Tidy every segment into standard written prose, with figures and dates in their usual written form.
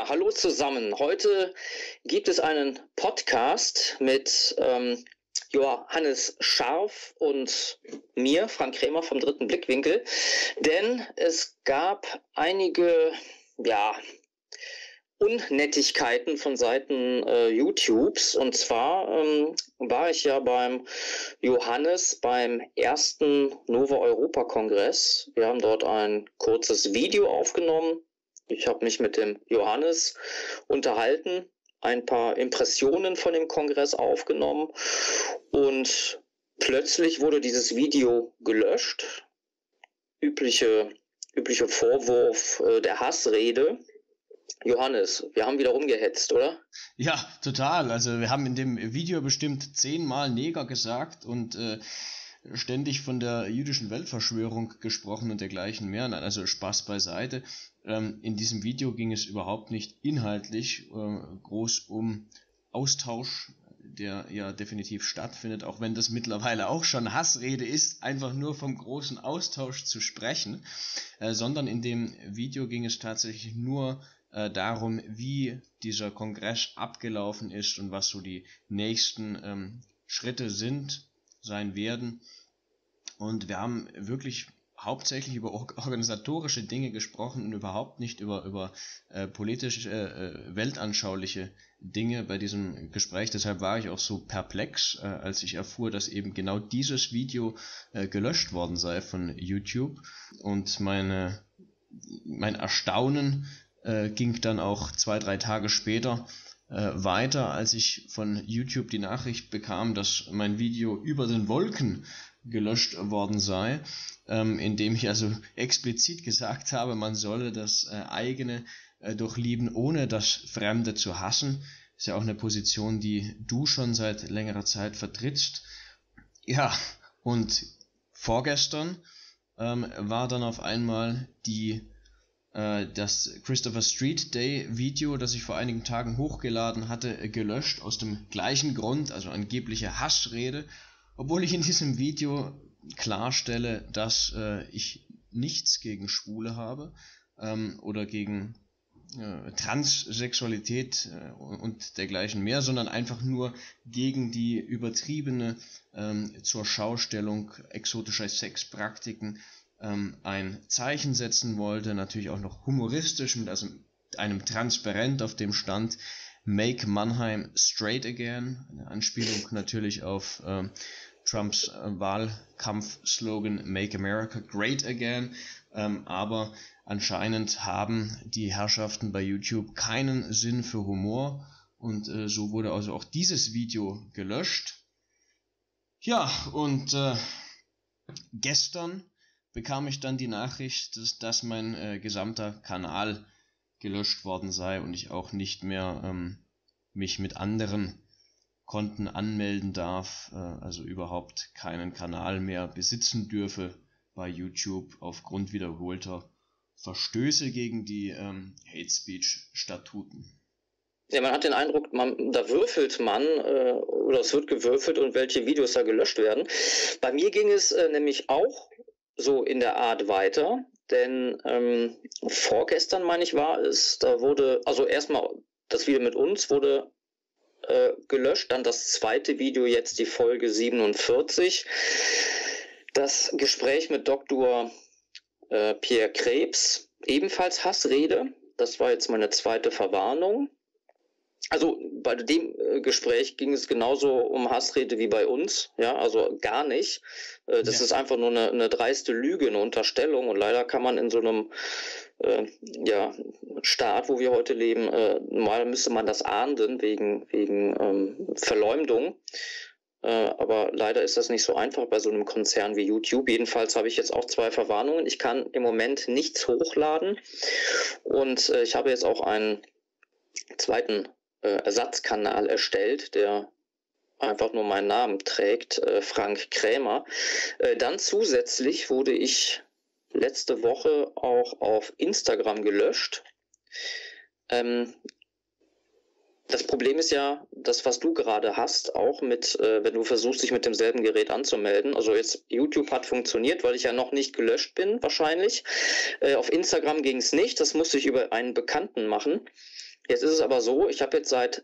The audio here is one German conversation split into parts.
Hallo zusammen. Heute gibt es einen Podcast mit Johannes Scharf und mir, Frank Krämer vom Dritten Blickwinkel, denn es gab einige, Unnettigkeiten von Seiten YouTubes. Und zwar war ich ja beim Johannes beim ersten Nova Europa Kongress. Wir haben dort ein kurzes Video aufgenommen. Ich habe mich mit dem Johannes unterhalten, ein paar Impressionen von dem Kongress aufgenommen und plötzlich wurde dieses Video gelöscht. Üblicher Vorwurf der Hassrede. Johannes, wir haben wieder rumgehetzt, oder? Ja, total. Also wir haben in dem Video bestimmt 10-mal Neger gesagt und ständig von der jüdischen Weltverschwörung gesprochen und dergleichen mehr. Also Spaß beiseite. In diesem Video ging es überhaupt nicht inhaltlich groß um Austausch, der ja definitiv stattfindet, auch wenn das mittlerweile auch schon Hassrede ist, einfach nur vom großen Austausch zu sprechen, sondern in dem Video ging es tatsächlich nur darum, wie dieser Kongress abgelaufen ist und was so die nächsten Schritte sein werden. Und wir haben wirklich hauptsächlich über organisatorische Dinge gesprochen und überhaupt nicht über politische, weltanschauliche Dinge bei diesem Gespräch. Deshalb war ich auch so perplex, als ich erfuhr, dass eben genau dieses Video gelöscht worden sei von YouTube. Und mein Erstaunen ging dann auch 2-3 Tage später weiter, als ich von YouTube die Nachricht bekam, dass mein Video über den Wolken gelöscht worden sei, indem ich also explizit gesagt habe, man solle das eigene durchlieben, ohne das Fremde zu hassen. Ist ja auch eine Position, die du schon seit längerer Zeit vertrittst. Ja, und vorgestern war dann auf einmal das Christopher Street Day Video, das ich vor einigen Tagen hochgeladen hatte, gelöscht, aus dem gleichen Grund, also angebliche Hassrede, obwohl ich in diesem Video klarstelle, dass ich nichts gegen Schwule habe oder gegen Transsexualität und dergleichen mehr, sondern einfach nur gegen die übertriebene zur Schaustellung exotischer Sexpraktiken ein Zeichen setzen wollte, natürlich auch noch humoristisch mit einem Transparent, auf dem stand Make Mannheim Straight Again, eine Anspielung natürlich auf Trumps Wahlkampfslogan Make America Great Again, aber anscheinend haben die Herrschaften bei YouTube keinen Sinn für Humor und so wurde also auch dieses Video gelöscht. Ja, und gestern bekam ich dann die Nachricht, dass mein gesamter Kanal gelöscht worden sei und ich auch nicht mehr mich mit anderen Konten anmelden darf, also überhaupt keinen Kanal mehr besitzen dürfe bei YouTube aufgrund wiederholter Verstöße gegen die Hate Speech Statuten. Ja, man hat den Eindruck, da würfelt man oder es wird gewürfelt und welche Videos da gelöscht werden. Bei mir ging es nämlich auch so in der Art weiter, denn vorgestern, meine ich, war es, da wurde, also erstmal das Video mit uns wurde gelöscht, dann das zweite Video, jetzt die Folge 47, das Gespräch mit Dr. Pierre Krebs, ebenfalls Hassrede, das war jetzt meine zweite Verwarnung. Also bei dem Gespräch ging es genauso um Hassrede wie bei uns, ja, also gar nicht. Das ist einfach nur eine dreiste Lüge, eine Unterstellung und leider kann man in so einem Staat, wo wir heute leben, normal müsste man das ahnden wegen Verleumdung. Aber leider ist das nicht so einfach bei so einem Konzern wie YouTube. Jedenfalls habe ich jetzt auch 2 Verwarnungen. Ich kann im Moment nichts hochladen und ich habe jetzt auch einen zweiten Ersatzkanal erstellt, der einfach nur meinen Namen trägt, Frank Krämer. Dann zusätzlich wurde ich letzte Woche auch auf Instagram gelöscht. Das Problem ist ja, das, was du gerade hast, auch mit, wenn du versuchst, dich mit demselben Gerät anzumelden. Also jetzt YouTube hat funktioniert, weil ich ja noch nicht gelöscht bin, wahrscheinlich. Auf Instagram ging es nicht, das musste ich über einen Bekannten machen. Jetzt ist es aber so, ich habe jetzt seit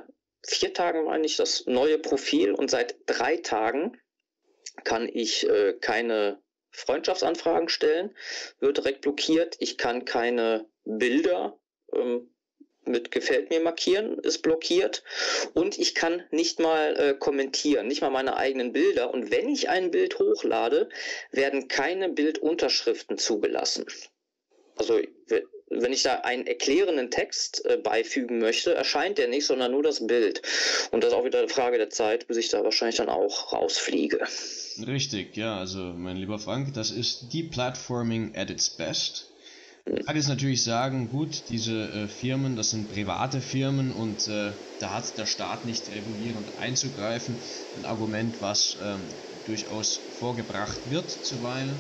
4 Tagen, meine ich, das neue Profil und seit 3 Tagen kann ich keine Freundschaftsanfragen stellen, wird direkt blockiert. Ich kann keine Bilder mit gefällt mir markieren, ist blockiert, und ich kann nicht mal kommentieren, nicht mal meine eigenen Bilder, und wenn ich ein Bild hochlade, werden keine Bildunterschriften zugelassen. Also wenn ich da einen erklärenden Text beifügen möchte, erscheint der nicht, sondern nur das Bild. Und das ist auch wieder eine Frage der Zeit, bis ich da wahrscheinlich dann auch rausfliege. Richtig, ja, also mein lieber Frank, das ist Deplatforming at its best. Man kann jetzt natürlich sagen, gut, diese Firmen, das sind private Firmen und da hat der Staat nicht regulierend einzugreifen. Ein Argument, was durchaus vorgebracht wird zuweilen.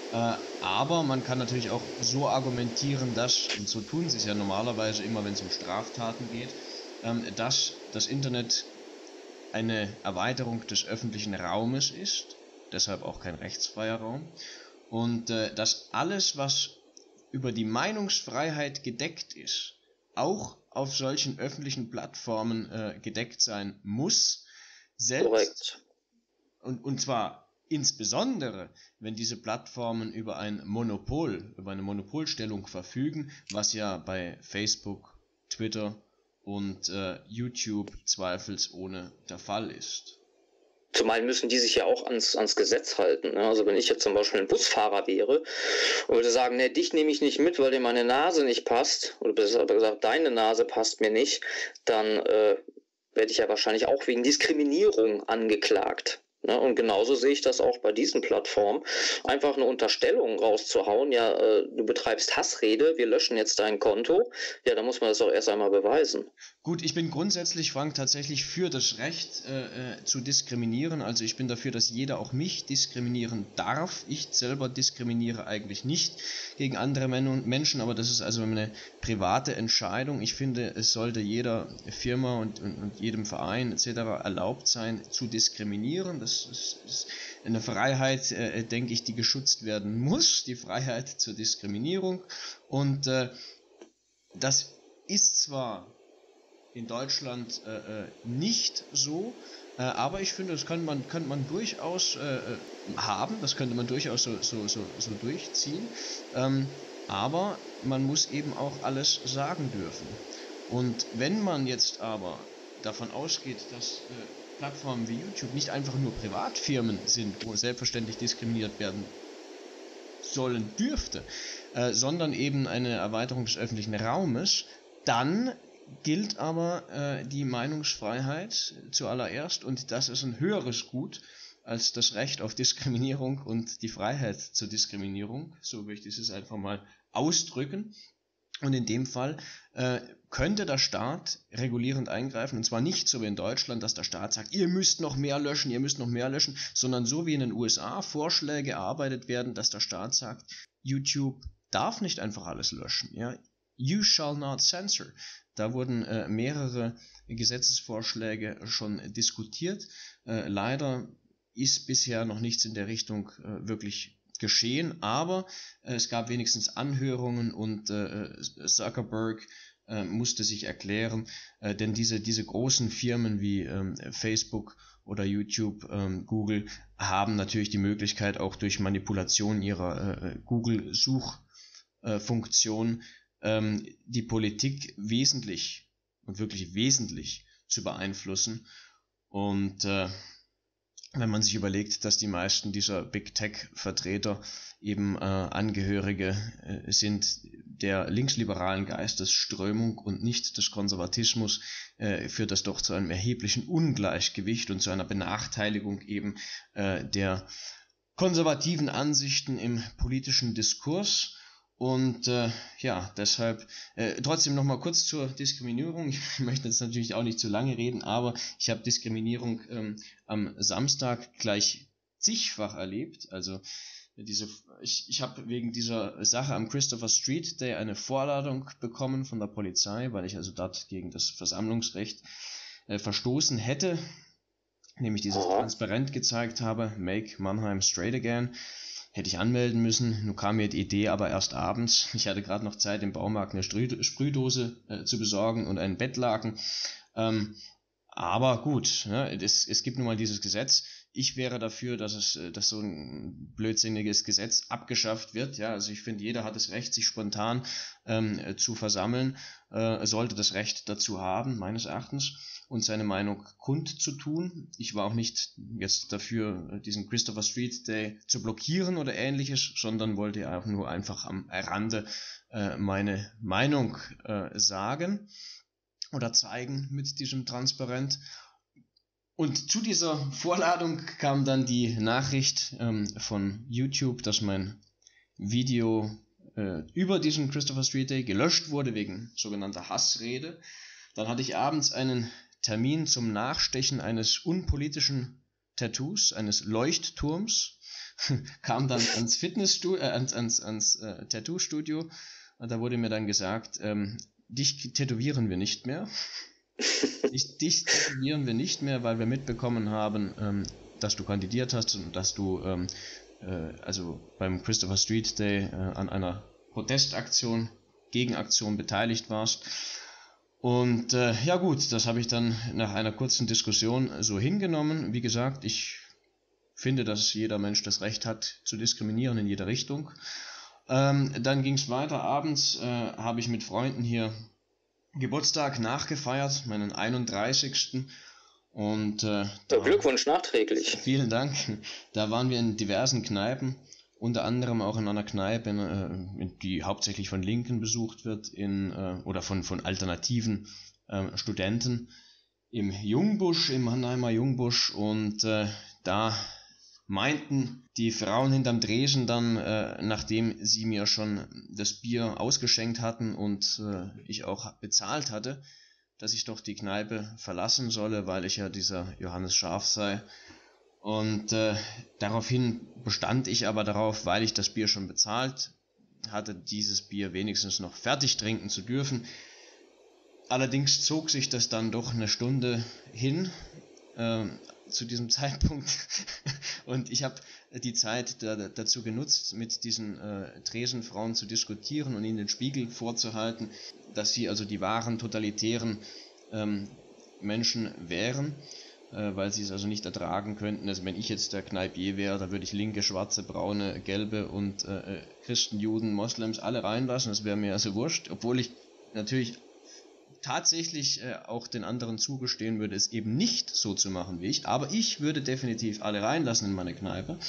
Aber man kann natürlich auch so argumentieren, dass, und so tun sie es ja normalerweise immer, wenn es um Straftaten geht, dass das Internet eine Erweiterung des öffentlichen Raumes ist, deshalb auch kein rechtsfreier Raum, und dass alles, was über die Meinungsfreiheit gedeckt ist, auch auf solchen öffentlichen Plattformen gedeckt sein muss, selbst. Korrekt. Und zwar insbesondere, wenn diese Plattformen über ein Monopol, über eine Monopolstellung verfügen, was ja bei Facebook, Twitter und YouTube zweifelsohne der Fall ist. Zumal müssen die sich ja auch ans Gesetz halten. Ne? Also wenn ich jetzt zum Beispiel ein Busfahrer wäre und würde sagen, ne, dich nehme ich nicht mit, weil dir meine Nase nicht passt, oder besser gesagt, deine Nase passt mir nicht, dann werde ich ja wahrscheinlich auch wegen Diskriminierung angeklagt. Ne? Und genauso sehe ich das auch bei diesen Plattformen. Einfach eine Unterstellung rauszuhauen, ja, du betreibst Hassrede, wir löschen jetzt dein Konto, ja, da muss man das auch erst einmal beweisen. Gut, ich bin grundsätzlich, Frank, tatsächlich für das Recht zu diskriminieren. Also ich bin dafür, dass jeder auch mich diskriminieren darf. Ich selber diskriminiere eigentlich nicht gegen andere Menschen, aber das ist also eine private Entscheidung. Ich finde, es sollte jeder Firma und jedem Verein etc. erlaubt sein, zu diskriminieren. Das ist eine Freiheit, denke ich, die geschützt werden muss, die Freiheit zur Diskriminierung. Und das ist zwar in Deutschland nicht so, aber ich finde, das könnte man durchaus haben, das könnte man durchaus so durchziehen, aber man muss eben auch alles sagen dürfen. Und wenn man jetzt aber davon ausgeht, dass Plattformen wie YouTube nicht einfach nur Privatfirmen sind, wo selbstverständlich diskriminiert werden sollen dürfte, sondern eben eine Erweiterung des öffentlichen Raumes, dann gilt aber die Meinungsfreiheit zuallererst, und das ist ein höheres Gut als das Recht auf Diskriminierung und die Freiheit zur Diskriminierung, so möchte ich es einfach mal ausdrücken. Und in dem Fall könnte der Staat regulierend eingreifen, und zwar nicht so wie in Deutschland, dass der Staat sagt, ihr müsst noch mehr löschen, sondern so wie in den USA Vorschläge erarbeitet werden, dass der Staat sagt, YouTube darf nicht einfach alles löschen, ja? You shall not censor. Da wurden mehrere Gesetzesvorschläge schon diskutiert. Leider ist bisher noch nichts in der Richtung wirklich geschehen, aber es gab wenigstens Anhörungen, und Zuckerberg musste sich erklären, denn diese großen Firmen wie Facebook oder YouTube, Google, haben natürlich die Möglichkeit, auch durch Manipulation ihrer Google-Suchfunktion die Politik wesentlich und wirklich wesentlich zu beeinflussen. Und wenn man sich überlegt, dass die meisten dieser Big Tech-Vertreter eben Angehörige sind der linksliberalen Geistesströmung und nicht des Konservatismus, führt das doch zu einem erheblichen Ungleichgewicht und zu einer Benachteiligung eben der konservativen Ansichten im politischen Diskurs. Und ja, deshalb trotzdem nochmal kurz zur Diskriminierung. Ich möchte jetzt natürlich auch nicht zu lange reden, aber ich habe Diskriminierung am Samstag gleich zigfach erlebt. Also ich habe wegen dieser Sache am Christopher Street Day eine Vorladung bekommen von der Polizei, weil ich also dort gegen das Versammlungsrecht verstoßen hätte, indem ich dieses Transparent gezeigt habe, Make Mannheim Straight Again. hätte ich anmelden müssen. Nun kam mir die Idee aber erst abends. Ich hatte gerade noch Zeit, im Baumarkt eine Sprühdose zu besorgen und einen Bettlaken. Aber gut, ne, es gibt nun mal dieses Gesetz. Ich wäre dafür, dass so ein blödsinniges Gesetz abgeschafft wird. Ja, also ich finde, jeder hat das Recht, sich spontan zu versammeln, sollte das Recht dazu haben, meines Erachtens, und seine Meinung kundzutun. Ich war auch nicht jetzt dafür, diesen Christopher Street Day zu blockieren oder ähnliches, sondern wollte auch nur einfach am Rande meine Meinung sagen oder zeigen mit diesem Transparent. Und zu dieser Vorladung kam dann die Nachricht von YouTube, dass mein Video über diesen Christopher Street Day gelöscht wurde wegen sogenannter Hassrede. Dann hatte ich abends einen Termin zum Nachstechen eines unpolitischen Tattoos, eines Leuchtturms, kam dann ans ans Tattoo-Studio, und da wurde mir dann gesagt, dich tätowieren wir nicht mehr. Dich tätowieren wir nicht mehr, weil wir mitbekommen haben, dass du kandidiert hast und dass du also beim Christopher Street Day an einer Protestaktion, Gegenaktion beteiligt warst. Und ja gut, das habe ich dann nach einer kurzen Diskussion so hingenommen. Wie gesagt, ich finde, dass jeder Mensch das Recht hat, zu diskriminieren in jeder Richtung. Dann ging es weiter. Abends habe ich mit Freunden hier Geburtstag nachgefeiert, meinen 31. Und Glückwunsch nachträglich. Vielen Dank. Da waren wir in diversen Kneipen, unter anderem auch in einer Kneipe, die hauptsächlich von Linken besucht wird, oder von alternativen Studenten im Jungbusch, im Mannheimer Jungbusch. Und da meinten die Frauen hinterm Dresen dann, nachdem sie mir schon das Bier ausgeschenkt hatten und ich auch bezahlt hatte, dass ich doch die Kneipe verlassen solle, weil ich ja dieser Johannes Scharf sei. Und daraufhin bestand ich aber darauf, weil ich das Bier schon bezahlt hatte, dieses Bier wenigstens noch fertig trinken zu dürfen. Allerdings zog sich das dann doch eine Stunde hin zu diesem Zeitpunkt und ich habe die Zeit dazu genutzt, mit diesen Tresenfrauen zu diskutieren und ihnen den Spiegel vorzuhalten, dass sie also die wahren totalitären Menschen wären, weil sie es also nicht ertragen könnten. Also wenn ich jetzt der Kneipier wäre, da würde ich linke, schwarze, braune, gelbe und Christen, Juden, Moslems alle reinlassen, das wäre mir also wurscht, obwohl ich natürlich tatsächlich auch den anderen zugestehen würde, es eben nicht so zu machen wie ich, aber ich würde definitiv alle reinlassen in meine Kneipe.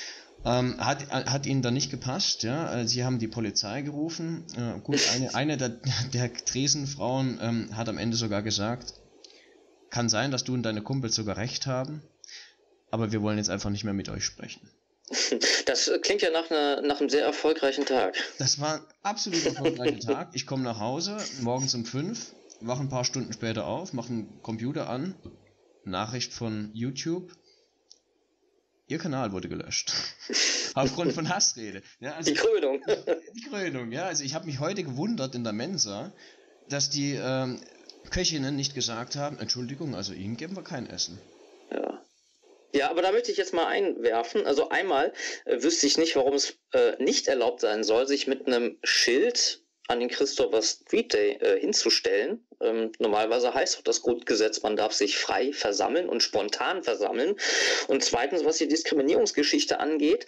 Hat ihnen dann nicht gepasst, ja. Sie haben die Polizei gerufen. Gut, eine der Tresenfrauen hat am Ende sogar gesagt, kann sein, dass du und deine Kumpels sogar recht haben, aber wir wollen jetzt einfach nicht mehr mit euch sprechen. Das klingt ja nach einem sehr erfolgreichen Tag. Das war ein absolut erfolgreicher Tag. Ich komme nach Hause, morgens um 5, wache ein paar Stunden später auf, mache den Computer an, Nachricht von YouTube, Ihr Kanal wurde gelöscht. Aufgrund von Hassrede. Ja, also die Krönung. Die Krönung, ja. Also ich habe mich heute gewundert in der Mensa, dass die Köchinnen nicht gesagt haben, Entschuldigung, also Ihnen geben wir kein Essen. Ja, aber da möchte ich jetzt mal einwerfen. Also einmal wüsste ich nicht, warum es nicht erlaubt sein soll, sich mit einem Schild an den Christopher Street Day hinzustellen. Normalerweise heißt doch das Grundgesetz, man darf sich frei versammeln und spontan versammeln. Und zweitens, was die Diskriminierungsgeschichte angeht,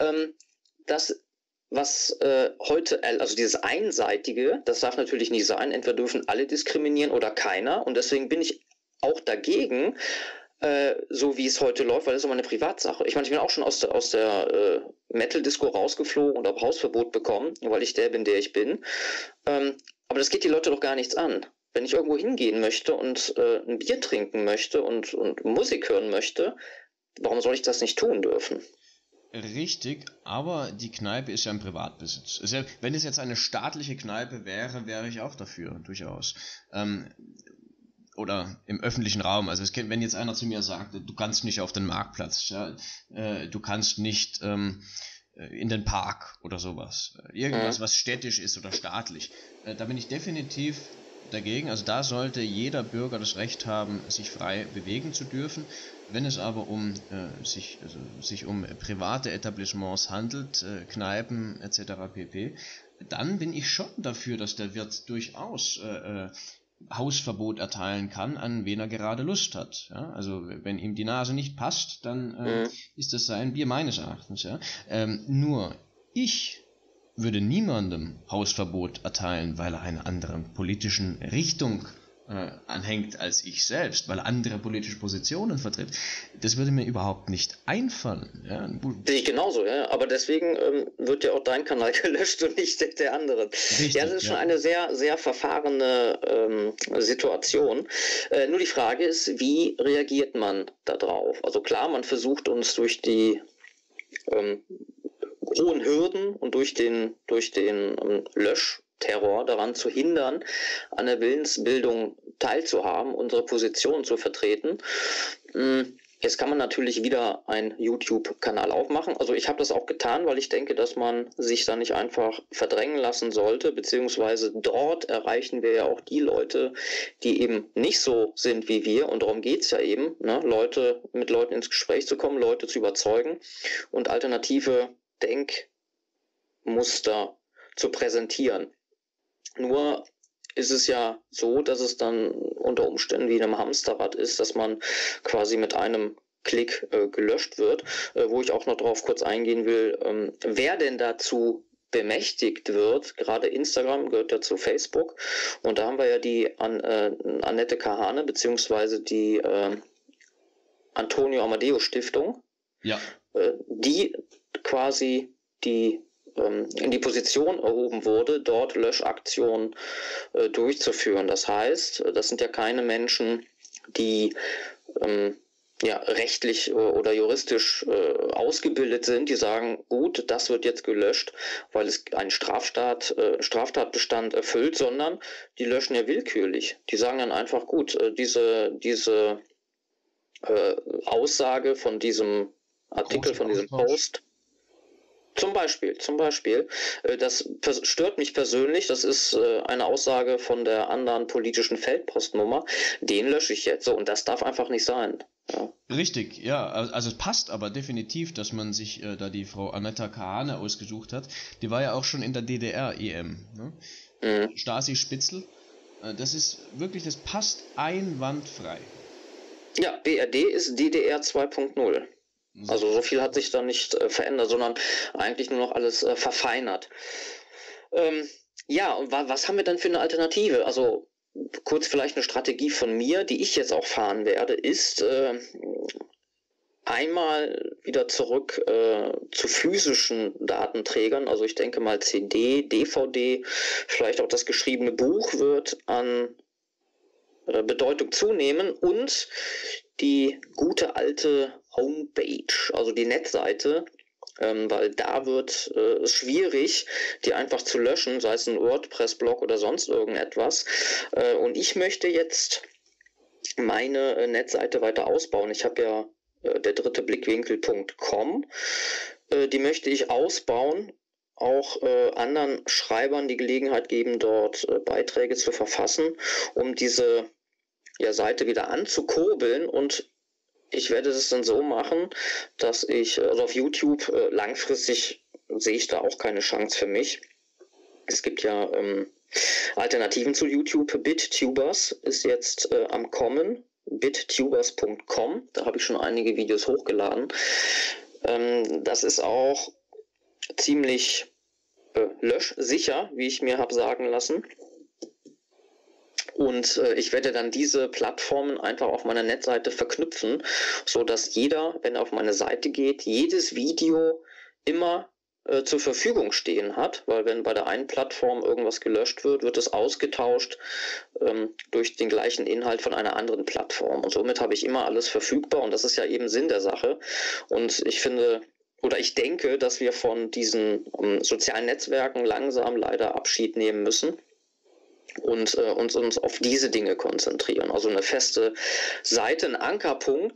was heute, also dieses Einseitige, das darf natürlich nicht sein. Entweder dürfen alle diskriminieren oder keiner. Und deswegen bin ich auch dagegen, so wie es heute läuft, weil das ist immer eine Privatsache. Ich meine, ich bin auch schon aus der Metal-Disco rausgeflogen und habe Hausverbot bekommen, weil ich der bin, der ich bin. Aber das geht die Leute doch gar nichts an. Wenn ich irgendwo hingehen möchte und ein Bier trinken möchte und Musik hören möchte, warum soll ich das nicht tun dürfen? Richtig, aber die Kneipe ist ja im Privatbesitz. Wenn es jetzt eine staatliche Kneipe wäre, wäre ich auch dafür, durchaus. Oder im öffentlichen Raum. Also wenn jetzt einer zu mir sagt, du kannst nicht auf den Marktplatz, ja, du kannst nicht in den Park oder sowas. Irgendwas, was städtisch ist oder staatlich. Da bin ich definitiv dagegen. Also da sollte jeder Bürger das Recht haben, sich frei bewegen zu dürfen. Wenn es aber sich um private Etablissements handelt, Kneipen etc. pp., dann bin ich schon dafür, dass der Wirt durchaus Hausverbot erteilen kann, an wen er gerade Lust hat. Ja? Also wenn ihm die Nase nicht passt, dann ist das sein Bier meines Erachtens. Ja? Nur ich würde niemandem Hausverbot erteilen, weil er einer anderen politischen Richtung anhängt als ich selbst, weil er andere politische Positionen vertritt. Das würde mir überhaupt nicht einfallen. Ja? Sehe ich genauso, ja. Aber deswegen wird ja auch dein Kanal gelöscht und nicht der andere. Richtig, ja, das ist schon eine sehr, sehr verfahrene Situation. Nur die Frage ist, wie reagiert man da drauf? Also klar, man versucht uns durch die hohen Hürden und durch den Löschterror daran zu hindern, an der Willensbildung teilzuhaben, unsere Position zu vertreten. Jetzt kann man natürlich wieder einen YouTube-Kanal aufmachen. Also ich habe das auch getan, weil ich denke, dass man sich da nicht einfach verdrängen lassen sollte, beziehungsweise dort erreichen wir ja auch die Leute, die eben nicht so sind wie wir. Und darum geht es ja eben, ne? Mit Leuten ins Gespräch zu kommen, Leute zu überzeugen und alternative Denkmuster zu präsentieren. Nur ist es ja so, dass es dann unter Umständen wie in einem Hamsterrad ist, dass man quasi mit einem Klick gelöscht wird, wo ich auch noch darauf kurz eingehen will, wer denn dazu bemächtigt wird. Gerade Instagram gehört ja zu Facebook und da haben wir ja die Annette Kahane beziehungsweise die Antonio Amadeo Stiftung, ja. Die quasi in die Position erhoben wurde, dort Löschaktionen durchzuführen. Das heißt, das sind ja keine Menschen, die rechtlich oder juristisch ausgebildet sind, die sagen, gut, das wird jetzt gelöscht, weil es einen Straftatbestand erfüllt, sondern die löschen ja willkürlich. Die sagen dann einfach, gut, diese Aussage von diesem Artikel, von diesem Post, zum Beispiel, das stört mich persönlich, das ist eine Aussage von der anderen politischen Feldpostnummer, den lösche ich jetzt so und das darf einfach nicht sein. Ja. Richtig, ja, also es passt aber definitiv, dass man sich da die Frau Annette Kahane ausgesucht hat, die war ja auch schon in der DDR-EM, ne? Stasi Spitzel, das passt einwandfrei. Ja, BRD ist DDR 2.0. Also so viel hat sich da nicht verändert, sondern eigentlich nur noch alles verfeinert. Ja, und was haben wir dann für eine Alternative? Also kurz vielleicht eine Strategie von mir, die ich jetzt auch fahren werde, ist einmal wieder zurück zu physischen Datenträgern. Also ich denke mal CD, DVD, vielleicht auch das geschriebene Buch wird an Bedeutung zunehmen und die gute alte Homepage, also die Netzseite, weil da wird es schwierig, die einfach zu löschen, sei es ein WordPress-Blog oder sonst irgendetwas. Und ich möchte jetzt meine Netzseite weiter ausbauen. Ich habe ja der dritte Blickwinkel.com, die möchte ich ausbauen, auch anderen Schreibern die Gelegenheit geben, dort Beiträge zu verfassen, um diese Seite wieder anzukurbeln, und ich werde es dann so machen, dass ich, also auf YouTube langfristig sehe ich da auch keine Chance für mich. Es gibt ja Alternativen zu YouTube. BitTubers ist jetzt am Kommen, bittubers.com, da habe ich schon einige Videos hochgeladen. Das ist auch ziemlich löschsicher, wie ich mir habe sagen lassen. Und ich werde dann diese Plattformen einfach auf meiner Netzseite verknüpfen, sodass jeder, wenn er auf meine Seite geht, jedes Video immer zur Verfügung stehen hat, weil wenn bei der einen Plattform irgendwas gelöscht wird, wird es ausgetauscht durch den gleichen Inhalt von einer anderen Plattform. Und somit habe ich immer alles verfügbar, und das ist ja eben Sinn der Sache. Und ich finde, oder ich denke, dass wir von diesen sozialen Netzwerken langsam leider Abschied nehmen müssen und uns auf diese Dinge konzentrieren. Also eine feste Seite, ein Ankerpunkt,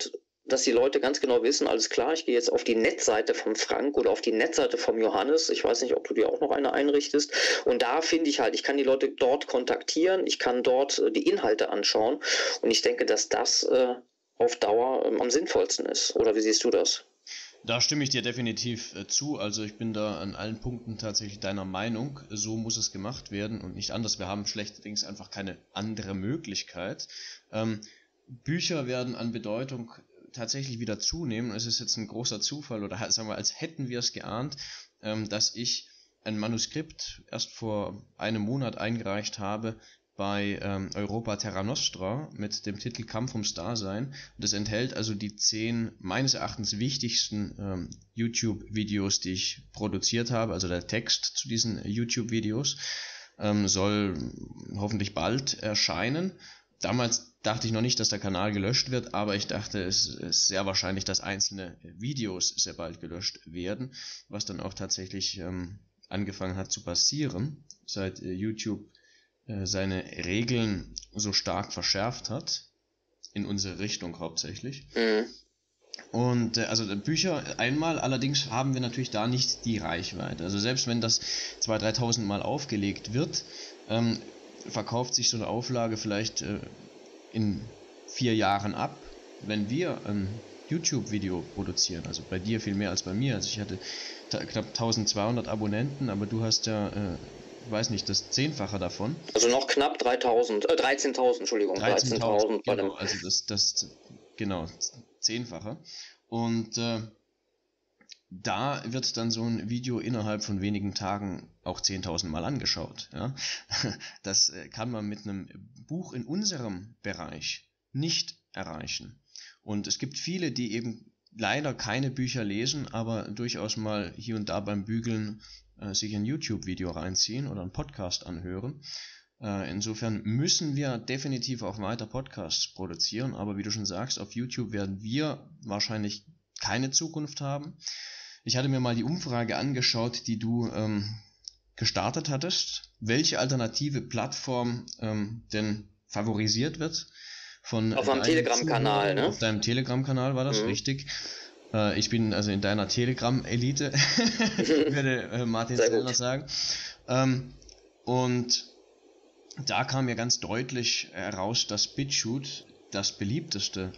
dass die Leute ganz genau wissen, alles klar, ich gehe jetzt auf die Netzseite vom Frank oder auf die Netzseite vom Johannes. Ich weiß nicht, ob du dir auch noch eine einrichtest. Und da finde ich halt, ich kann die Leute dort kontaktieren, ich kann dort die Inhalte anschauen. Und ich denke, dass das auf Dauer am sinnvollsten ist. Oder wie siehst du das? Da stimme ich dir definitiv zu. Also ich bin da an allen Punkten tatsächlich deiner Meinung. So muss es gemacht werden und nicht anders. Wir haben schlechterdings einfach keine andere Möglichkeit. Bücher werden an Bedeutung tatsächlich wieder zunehmen. Es ist jetzt ein großer Zufall oder sagen wir, als hätten wir es geahnt, dass ich ein Manuskript erst vor einem Monat eingereicht habe bei Europa Terra Nostra mit dem Titel Kampf ums Dasein. Das enthält also die 10 meines Erachtens wichtigsten YouTube-Videos, die ich produziert habe. Also der Text zu diesen YouTube-Videos soll hoffentlich bald erscheinen. Damals dachte ich noch nicht, dass der Kanal gelöscht wird, aber ich dachte, es ist sehr wahrscheinlich, dass einzelne Videos sehr bald gelöscht werden, was dann auch tatsächlich angefangen hat zu passieren, seit YouTube seine Regeln so stark verschärft hat, in unsere Richtung hauptsächlich. Und also Bücher einmal, allerdings haben wir natürlich da nicht die Reichweite. Also selbst wenn das 2.000, 3.000 Mal aufgelegt wird, verkauft sich so eine Auflage vielleicht in 4 Jahren ab. Wenn wir ein YouTube-Video produzieren, also bei dir viel mehr als bei mir, also ich hatte knapp 1.200 Abonnenten, aber du hast ja, weiß nicht, das 10-fache davon. Also noch knapp 13.000, Entschuldigung, 13.000 bei dem. Genau, also das genau, 10-fache. Und da wird dann so ein Video innerhalb von wenigen Tagen auch 10.000 Mal angeschaut. Ja? Das kann man mit einem Buch in unserem Bereich nicht erreichen. Und es gibt viele, die eben leider keine Bücher lesen, aber durchaus mal hier und da beim Bügeln sich ein YouTube-Video reinziehen oder einen Podcast anhören. Insofern müssen wir definitiv auch weiter Podcasts produzieren, aber wie du schon sagst, auf YouTube werden wir wahrscheinlich keine Zukunft haben. Ich hatte mir mal die Umfrage angeschaut, die du gestartet hattest, welche alternative Plattform denn favorisiert wird von auf meinem Telegram-Kanal, ne? Auf deinem Telegram-Kanal war das, richtig. Ich bin also in deiner Telegram-Elite, würde Martin Sellner sagen. Und da kam ja ganz deutlich heraus, dass BitChute das beliebteste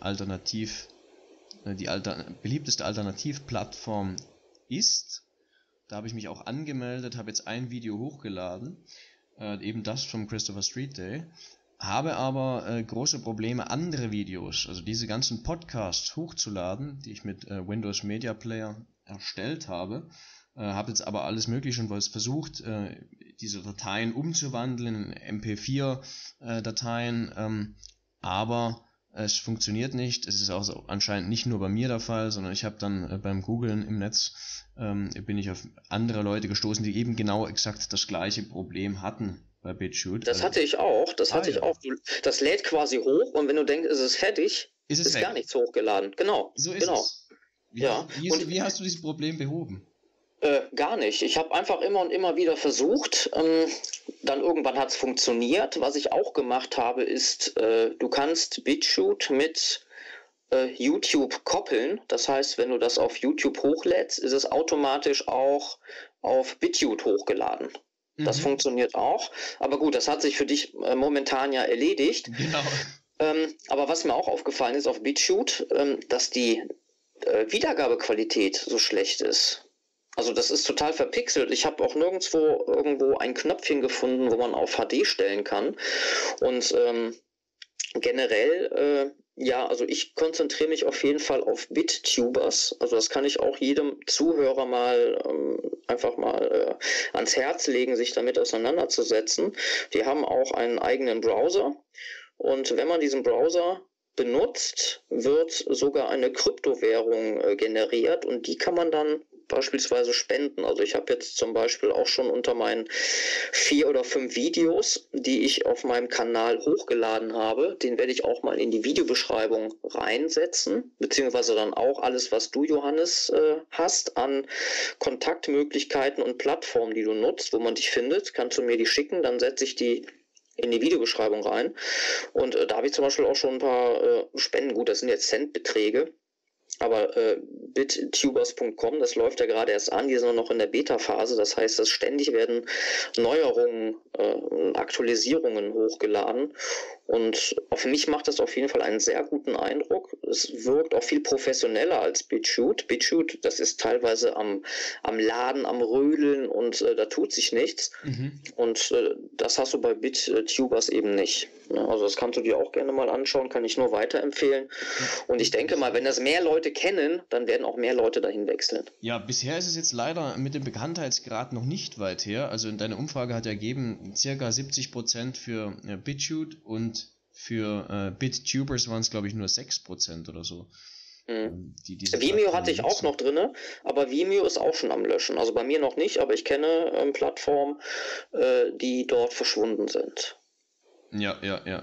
beliebteste Alternativplattform ist. Da habe ich mich auch angemeldet, habe jetzt ein Video hochgeladen, eben das vom Christopher Street Day, habe aber große Probleme, andere Videos, also diese ganzen Podcasts hochzuladen, die ich mit Windows Media Player erstellt habe. Habe jetzt aber alles mögliche schon versucht, diese Dateien umzuwandeln in MP4-Dateien, aber es funktioniert nicht. Es ist auch so anscheinend nicht nur bei mir der Fall, sondern ich habe dann beim Googlen im Netz bin ich auf andere Leute gestoßen, die eben genau exakt das gleiche Problem hatten bei BitChute. Das hatte ich auch. Das lädt quasi hoch und wenn du denkst, es ist fertig, ist gar nichts hochgeladen. Genau. So ist es. Wie hast du dieses Problem behoben? Gar nicht. Ich habe einfach immer und immer wieder versucht. Dann irgendwann hat es funktioniert. Was ich auch gemacht habe, ist, du kannst BitChute mit YouTube koppeln. Das heißt, wenn du das auf YouTube hochlädst, ist es automatisch auch auf BitChute hochgeladen. Das funktioniert auch. Aber gut, das hat sich für dich momentan ja erledigt. Genau. Aber was mir auch aufgefallen ist auf BitChute, dass die Wiedergabequalität so schlecht ist. Also das ist total verpixelt. Ich habe auch nirgendwo irgendwo ein Knöpfchen gefunden, wo man auf HD stellen kann. Und generell, also ich konzentriere mich auf jeden Fall auf BitTubers. Also das kann ich auch jedem Zuhörer mal einfach mal ans Herz legen, sich damit auseinanderzusetzen. Die haben auch einen eigenen Browser. Und wenn man diesen Browser benutzt, wird sogar eine Kryptowährung generiert und die kann man dann beispielsweise spenden. Also ich habe jetzt zum Beispiel auch schon unter meinen 4 oder 5 Videos, die ich auf meinem Kanal hochgeladen habe, den werde ich auch mal in die Videobeschreibung reinsetzen, beziehungsweise dann auch alles, was du, Johannes, hast an Kontaktmöglichkeiten und Plattformen, die du nutzt, wo man dich findet, kannst du mir die schicken, dann setze ich die in die Videobeschreibung rein. Und da habe ich zum Beispiel auch schon ein paar Spenden, gut, das sind jetzt Centbeträge, Aber bittubers.com, das läuft ja gerade erst an, die sind noch in der Beta-Phase, das heißt, dass ständig werden Neuerungen, Aktualisierungen hochgeladen und auf mich macht das auf jeden Fall einen sehr guten Eindruck. Es wirkt auch viel professioneller als BitChute. BitChute, das ist teilweise am Laden, am Rödeln und da tut sich nichts. Und das hast du bei BitTubers eben nicht. Also das kannst du dir auch gerne mal anschauen, kann ich nur weiterempfehlen. Und ich denke mal, wenn das mehr Leute kennen, dann werden auch mehr Leute dahin wechseln. Ja, bisher ist es jetzt leider mit dem Bekanntheitsgrad noch nicht weit her. Also in deiner Umfrage hat ergeben, circa 70% für BitChute und für BitTubers waren es, glaube ich, nur 6% oder so. Vimeo hatte ich auch noch drin, aber Vimeo ist auch schon am Löschen. Also bei mir noch nicht, aber ich kenne Plattformen, die dort verschwunden sind. Ja.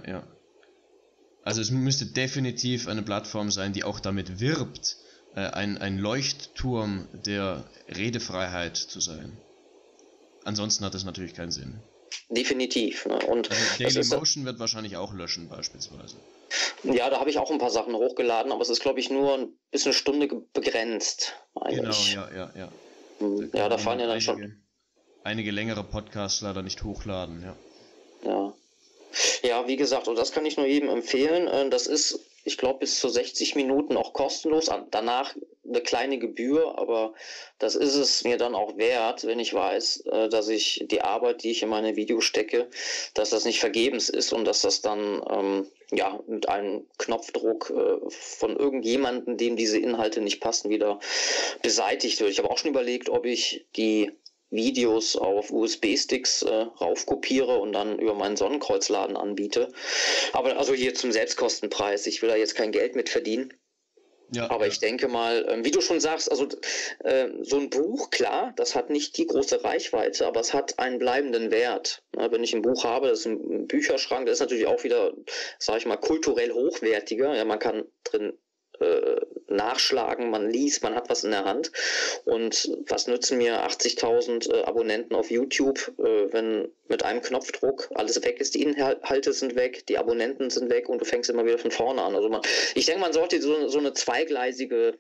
Also es müsste definitiv eine Plattform sein, die auch damit wirbt, ein Leuchtturm der Redefreiheit zu sein. Ansonsten hat das natürlich keinen Sinn. Definitiv. Ne? Und also Dailymotion wird wahrscheinlich auch löschen beispielsweise. Ja, da habe ich auch ein paar Sachen hochgeladen, aber es ist, glaube ich, nur bis eine Stunde begrenzt. Eigentlich. Genau, ja. Ja, da fallen ja dann schon einige längere Podcasts leider nicht hochladen, ja. Ja, wie gesagt, und das kann ich nur jedem empfehlen. Das ist, ich glaube, bis zu 60 Minuten auch kostenlos. Danach eine kleine Gebühr, aber das ist es mir dann auch wert, wenn ich weiß, dass ich die Arbeit, die ich in meine Videos stecke, dass das nicht vergebens ist und dass das dann mit einem Knopfdruck von irgendjemandem, dem diese Inhalte nicht passen, wieder beseitigt wird. Ich habe auch schon überlegt, ob ich die Videos auf USB-Sticks raufkopiere und dann über meinen Sonnenkreuzladen anbiete. Aber also hier zum Selbstkostenpreis. Ich will da jetzt kein Geld mit verdienen. Ja, aber ich denke mal, wie du schon sagst, also so ein Buch, klar, das hat nicht die große Reichweite, aber es hat einen bleibenden Wert. Wenn ich ein Buch habe, das ist ein Bücherschrank, das ist natürlich auch wieder, sage ich mal, kulturell hochwertiger. Ja, man kann drin nachschlagen, man liest, man hat was in der Hand. Und was nützen mir 80.000 Abonnenten auf YouTube, wenn mit einem Knopfdruck alles weg ist, die Inhalte sind weg, die Abonnenten sind weg und du fängst immer wieder von vorne an. Also ich denke, man sollte so eine zweigleisige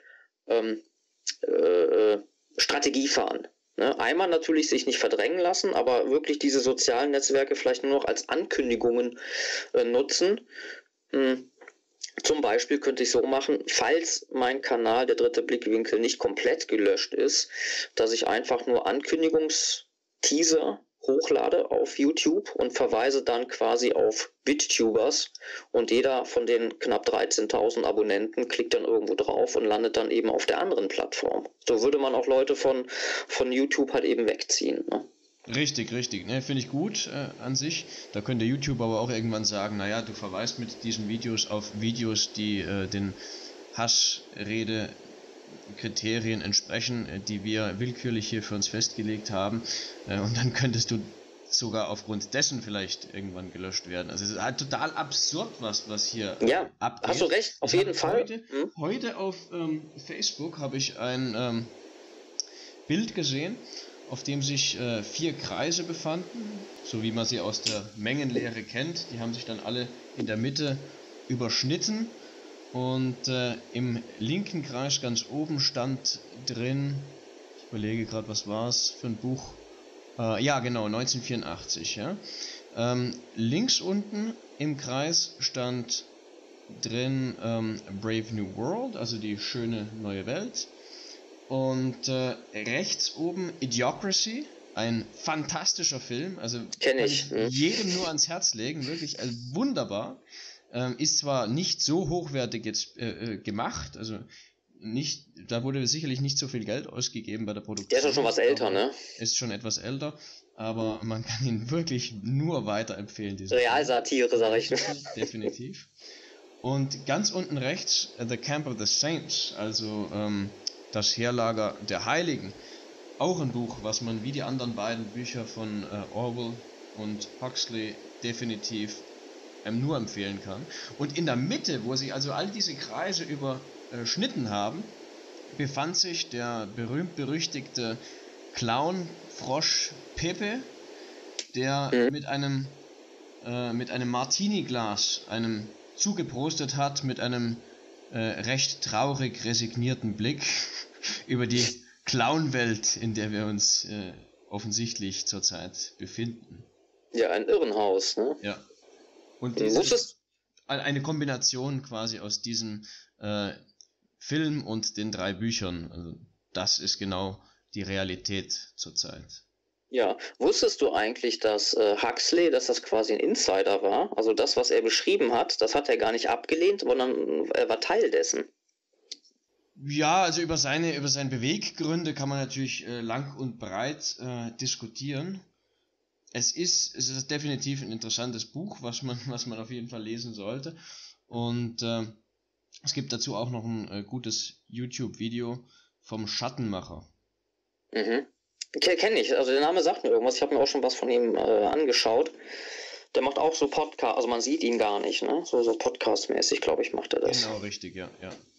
Strategie fahren. Ne? Einmal natürlich sich nicht verdrängen lassen, aber wirklich diese sozialen Netzwerke vielleicht nur noch als Ankündigungen nutzen. Zum Beispiel könnte ich so machen, falls mein Kanal, der dritte Blickwinkel, nicht komplett gelöscht ist, dass ich einfach nur Ankündigungsteaser hochlade auf YouTube und verweise dann quasi auf BitTubers und jeder von den knapp 13.000 Abonnenten klickt dann irgendwo drauf und landet dann eben auf der anderen Plattform. So würde man auch Leute von YouTube halt eben wegziehen. Ne? Richtig, ne, finde ich gut an sich. Da könnte YouTube aber auch irgendwann sagen, naja, du verweist mit diesen Videos auf Videos, die den Hassrede-Kriterien entsprechen, die wir willkürlich hier für uns festgelegt haben. Und dann könntest du sogar aufgrund dessen vielleicht irgendwann gelöscht werden. Also es ist halt total absurd, was hier abgeht. Hast du recht, auf jeden Fall. Heute auf Facebook habe ich ein Bild gesehen, auf dem sich 4 Kreise befanden, so wie man sie aus der Mengenlehre kennt. Die haben sich dann alle in der Mitte überschnitten und im linken Kreis ganz oben stand drin, ich überlege gerade, was war es für ein Buch? Ja, genau, 1984. Ja. Links unten im Kreis stand drin Brave New World, also die schöne neue Welt. Und rechts oben Idiocracy, ein fantastischer Film, also kann ich jedem nur ans Herz legen, wirklich also wunderbar. Ist zwar nicht so hochwertig jetzt gemacht, also nicht, da wurde sicherlich nicht so viel Geld ausgegeben bei der Produktion. Der ist ja schon was älter, ne? Ist schon etwas älter, aber man kann ihn wirklich nur weiterempfehlen. Realsatire, sag ich. Definitiv. Und ganz unten rechts The Camp of the Saints, also das Heerlager der Heiligen. Auch ein Buch, was man wie die anderen beiden Bücher von Orwell und Huxley definitiv nur empfehlen kann. Und in der Mitte, wo sie also all diese Kreise überschnitten haben, befand sich der berühmt-berüchtigte Clown-Frosch Pepe, der mit einem Martini-Glas, einem zugeprostet hat, mit einem recht traurig resignierten Blick über die Clown-Welt, in der wir uns offensichtlich zurzeit befinden. Ja, ein Irrenhaus, ne? Ja. Und dieses, eine Kombination quasi aus diesem Film und den 3 Büchern. Also das ist genau die Realität zurzeit. Ja, wusstest du eigentlich, dass Huxley, dass das quasi ein Insider war? Also das, was er beschrieben hat, das hat er gar nicht abgelehnt, sondern er war Teil dessen. Ja, also über seine Beweggründe kann man natürlich lang und breit diskutieren. Es ist definitiv ein interessantes Buch, was man auf jeden Fall lesen sollte. Und es gibt dazu auch noch ein gutes YouTube-Video vom Schattenmacher. Mhm. Kenne ich, also der Name sagt mir irgendwas, ich habe mir auch schon was von ihm angeschaut. Der macht auch so Podcast, also man sieht ihn gar nicht, ne? So Podcast-mäßig, glaube ich, macht er das. Genau, richtig, ja.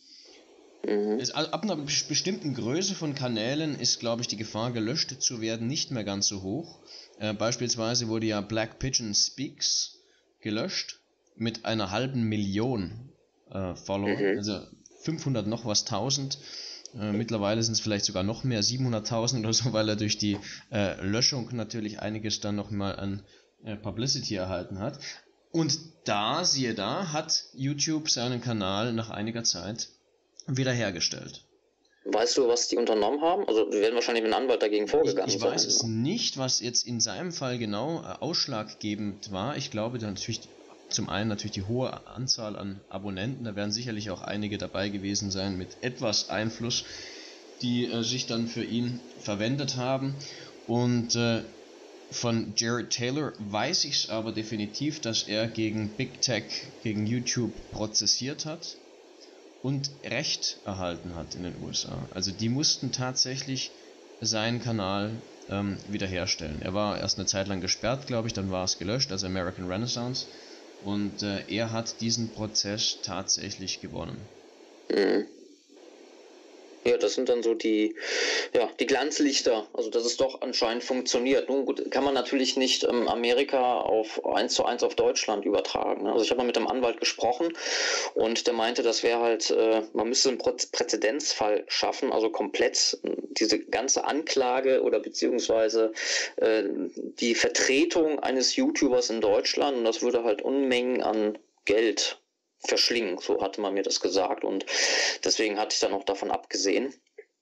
Ab einer bestimmten Größe von Kanälen ist, glaube ich, die Gefahr, gelöscht zu werden, nicht mehr ganz so hoch. Beispielsweise wurde ja Black Pigeon Speaks gelöscht mit einer 500.000 Follower, also 500 noch was 1000. Mittlerweile sind es vielleicht sogar noch mehr, 700.000 oder so, weil er durch die Löschung natürlich einiges dann nochmal an Publicity erhalten hat. Und siehe da, hat YouTube seinen Kanal nach einiger Zeit wiederhergestellt. Weißt du, was die unternommen haben? Also wir werden wahrscheinlich mit einem Anwalt dagegen vorgegangen sein. Ich weiß es nicht, was jetzt in seinem Fall genau ausschlaggebend war. Ich glaube natürlich zum einen natürlich die hohe Anzahl an Abonnenten, da werden sicherlich auch einige dabei gewesen sein mit etwas Einfluss, die sich dann für ihn verwendet haben. Und von Jared Taylor weiß ich es aber definitiv, dass er gegen Big Tech, gegen YouTube prozessiert hat und Recht erhalten hat in den USA. Also die mussten tatsächlich seinen Kanal wiederherstellen. Er war erst eine Zeit lang gesperrt, glaube ich, dann war es gelöscht, also American Renaissance. Und er hat diesen Prozess tatsächlich gewonnen. Mhm. Ja, das sind dann so die Glanzlichter, also dass es doch anscheinend funktioniert. Nun gut, kann man natürlich nicht Amerika auf 1:1 auf Deutschland übertragen. Also ich habe mal mit einem Anwalt gesprochen und der meinte, das wäre halt, man müsste einen Präzedenzfall schaffen, also komplett diese ganze Anklage oder beziehungsweise die Vertretung eines YouTubers in Deutschland, und das würde halt Unmengen an Geld verschlingen, so hatte man mir das gesagt, und deswegen hatte ich dann auch davon abgesehen.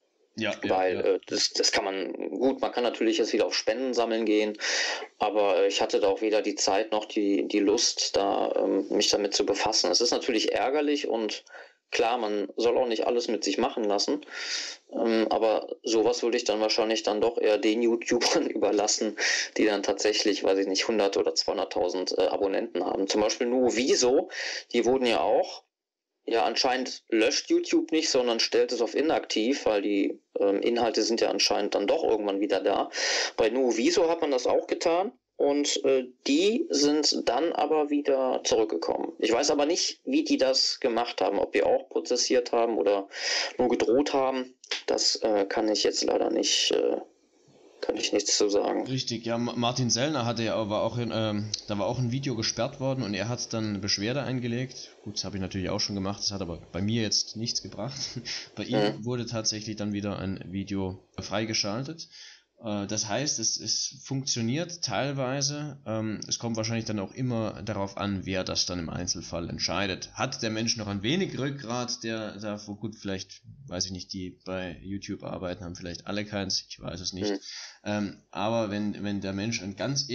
Weil das kann man kann natürlich jetzt wieder auf Spenden sammeln gehen, aber ich hatte da auch weder die Zeit noch die Lust, da mich damit zu befassen. Es ist natürlich ärgerlich und klar, man soll auch nicht alles mit sich machen lassen, aber sowas würde ich dann wahrscheinlich dann doch eher den YouTubern überlassen, die dann tatsächlich, weiß ich nicht, 100 oder 200.000 Abonnenten haben. Zum Beispiel Nuoviso, die wurden ja auch, anscheinend löscht YouTube nicht, sondern stellt es auf inaktiv, weil die Inhalte sind ja anscheinend dann doch irgendwann wieder da. Bei Nuoviso hat man das auch getan. Und die sind dann aber wieder zurückgekommen. Ich weiß aber nicht, wie die das gemacht haben, ob die auch prozessiert haben oder nur gedroht haben. Das kann ich jetzt leider nicht, kann ich nichts zu sagen. Richtig, ja, Martin Sellner hatte ja aber auch, da war auch ein Video gesperrt worden und er hat dann eine Beschwerde eingelegt. Gut, das habe ich natürlich auch schon gemacht, das hat aber bei mir jetzt nichts gebracht. Bei ihm wurde tatsächlich dann wieder ein Video freigeschaltet. Das heißt, es funktioniert teilweise, es kommt wahrscheinlich dann auch immer darauf an, wer das dann im Einzelfall entscheidet. Hat der Mensch noch ein wenig Rückgrat, der da, gut, vielleicht, weiß ich nicht, die bei YouTube arbeiten, haben vielleicht alle keins, ich weiß es nicht. Aber wenn der Mensch einen ganz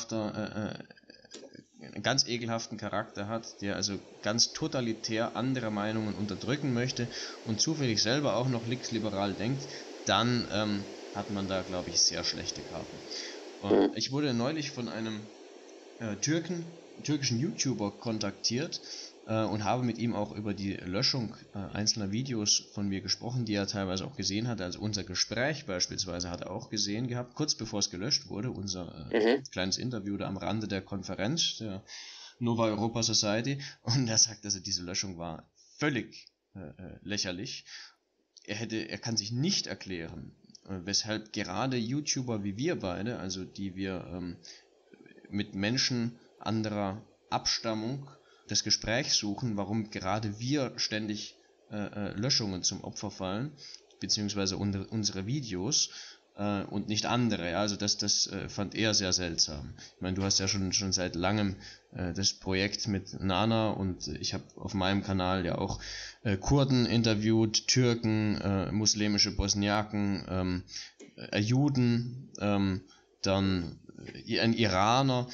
ekelhaften Charakter hat, der also ganz totalitär andere Meinungen unterdrücken möchte und zufällig selber auch noch linksliberal denkt, dann hat man da, glaube ich, sehr schlechte Karten. Und ich wurde neulich von einem türkischen YouTuber kontaktiert und habe mit ihm auch über die Löschung einzelner Videos von mir gesprochen, die er teilweise auch gesehen hat. Also unser Gespräch beispielsweise hat er auch gesehen gehabt, kurz bevor es gelöscht wurde, unser kleines Interview da am Rande der Konferenz der Nova Europa Society. Und er sagt, also diese Löschung war völlig lächerlich. Er kann sich nicht erklären, weshalb gerade YouTuber wie wir beide, also die wir mit Menschen anderer Abstammung das Gespräch suchen, warum gerade wir ständig Löschungen zum Opfer fallen, beziehungsweise unsere Videos und nicht andere. Ja? Also das fand er sehr seltsam. Ich meine, du hast ja schon seit langem das Projekt mit Nana und ich habe auf meinem Kanal ja auch Kurden interviewt, Türken, muslimische Bosniaken, Juden, dann ein Iraner.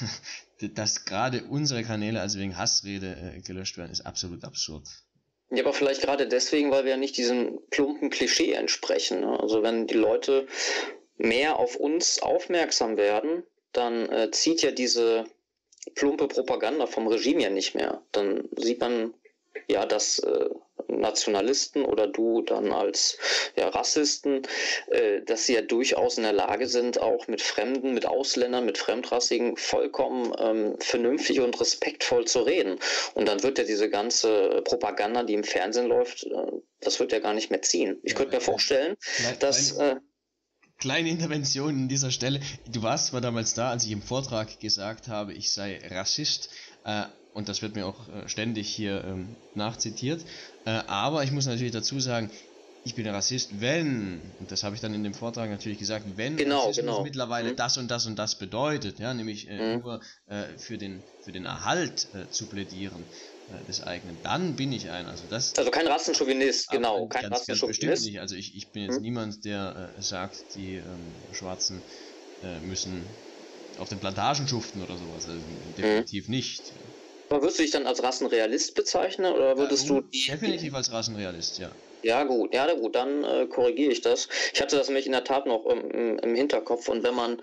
Dass gerade unsere Kanäle also wegen Hassrede gelöscht werden, ist absolut absurd. Ja, aber vielleicht gerade deswegen, weil wir ja nicht diesem plumpen Klischee entsprechen. Ne? Also wenn die Leute mehr auf uns aufmerksam werden, dann zieht ja diese plumpe Propaganda vom Regime ja nicht mehr. Dann sieht man ja, dass Nationalisten oder du dann als Rassisten, dass sie ja durchaus in der Lage sind, auch mit Fremden, mit Ausländern, mit Fremdrassigen vollkommen vernünftig und respektvoll zu reden. Und dann wird ja diese ganze Propaganda, die im Fernsehen läuft, das wird ja gar nicht mehr ziehen. Ich könnte mir vorstellen, dass... Kleine Intervention an dieser Stelle. Du warst zwar damals da, als ich im Vortrag gesagt habe, ich sei Rassist, und das wird mir auch ständig hier nachzitiert, aber ich muss natürlich dazu sagen, ich bin Rassist, wenn, und das habe ich dann in dem Vortrag natürlich gesagt, wenn Rassismus mittlerweile das und das und das bedeutet, ja, nämlich nur für den Erhalt zu plädieren des eigenen, dann bin ich ein. Also kein Rassenchauvinist, genau, kein Rassenchauvinist. Ganz bestimmt nicht. Also ich bin jetzt niemand, der sagt, die Schwarzen müssen auf den Plantagen schuften oder sowas. Also definitiv nicht. Aber würdest du dich dann als Rassenrealist bezeichnen oder würdest du definitiv als Rassenrealist, ja. Ja gut, dann korrigiere ich das. Ich hatte das nämlich in der Tat noch im Hinterkopf und wenn man,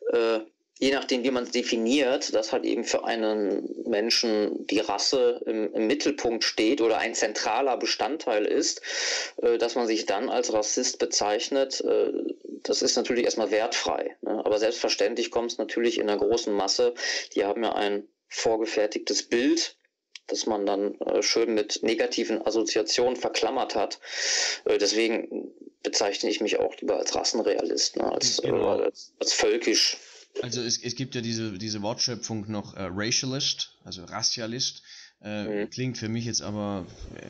je nachdem wie man es definiert, dass halt eben für einen Menschen die Rasse im Mittelpunkt steht oder ein zentraler Bestandteil ist, dass man sich dann als Rassist bezeichnet, das ist natürlich erstmal wertfrei. Ne? Aber selbstverständlich kommt es natürlich in der großen Masse, die haben ja ein vorgefertigtes Bild, das man dann schön mit negativen Assoziationen verklammert hat. Deswegen bezeichne ich mich auch lieber als Rassenrealist, ne? als völkisch. Also es gibt ja diese Wortschöpfung noch Racialist, also Rassialist. Klingt für mich jetzt aber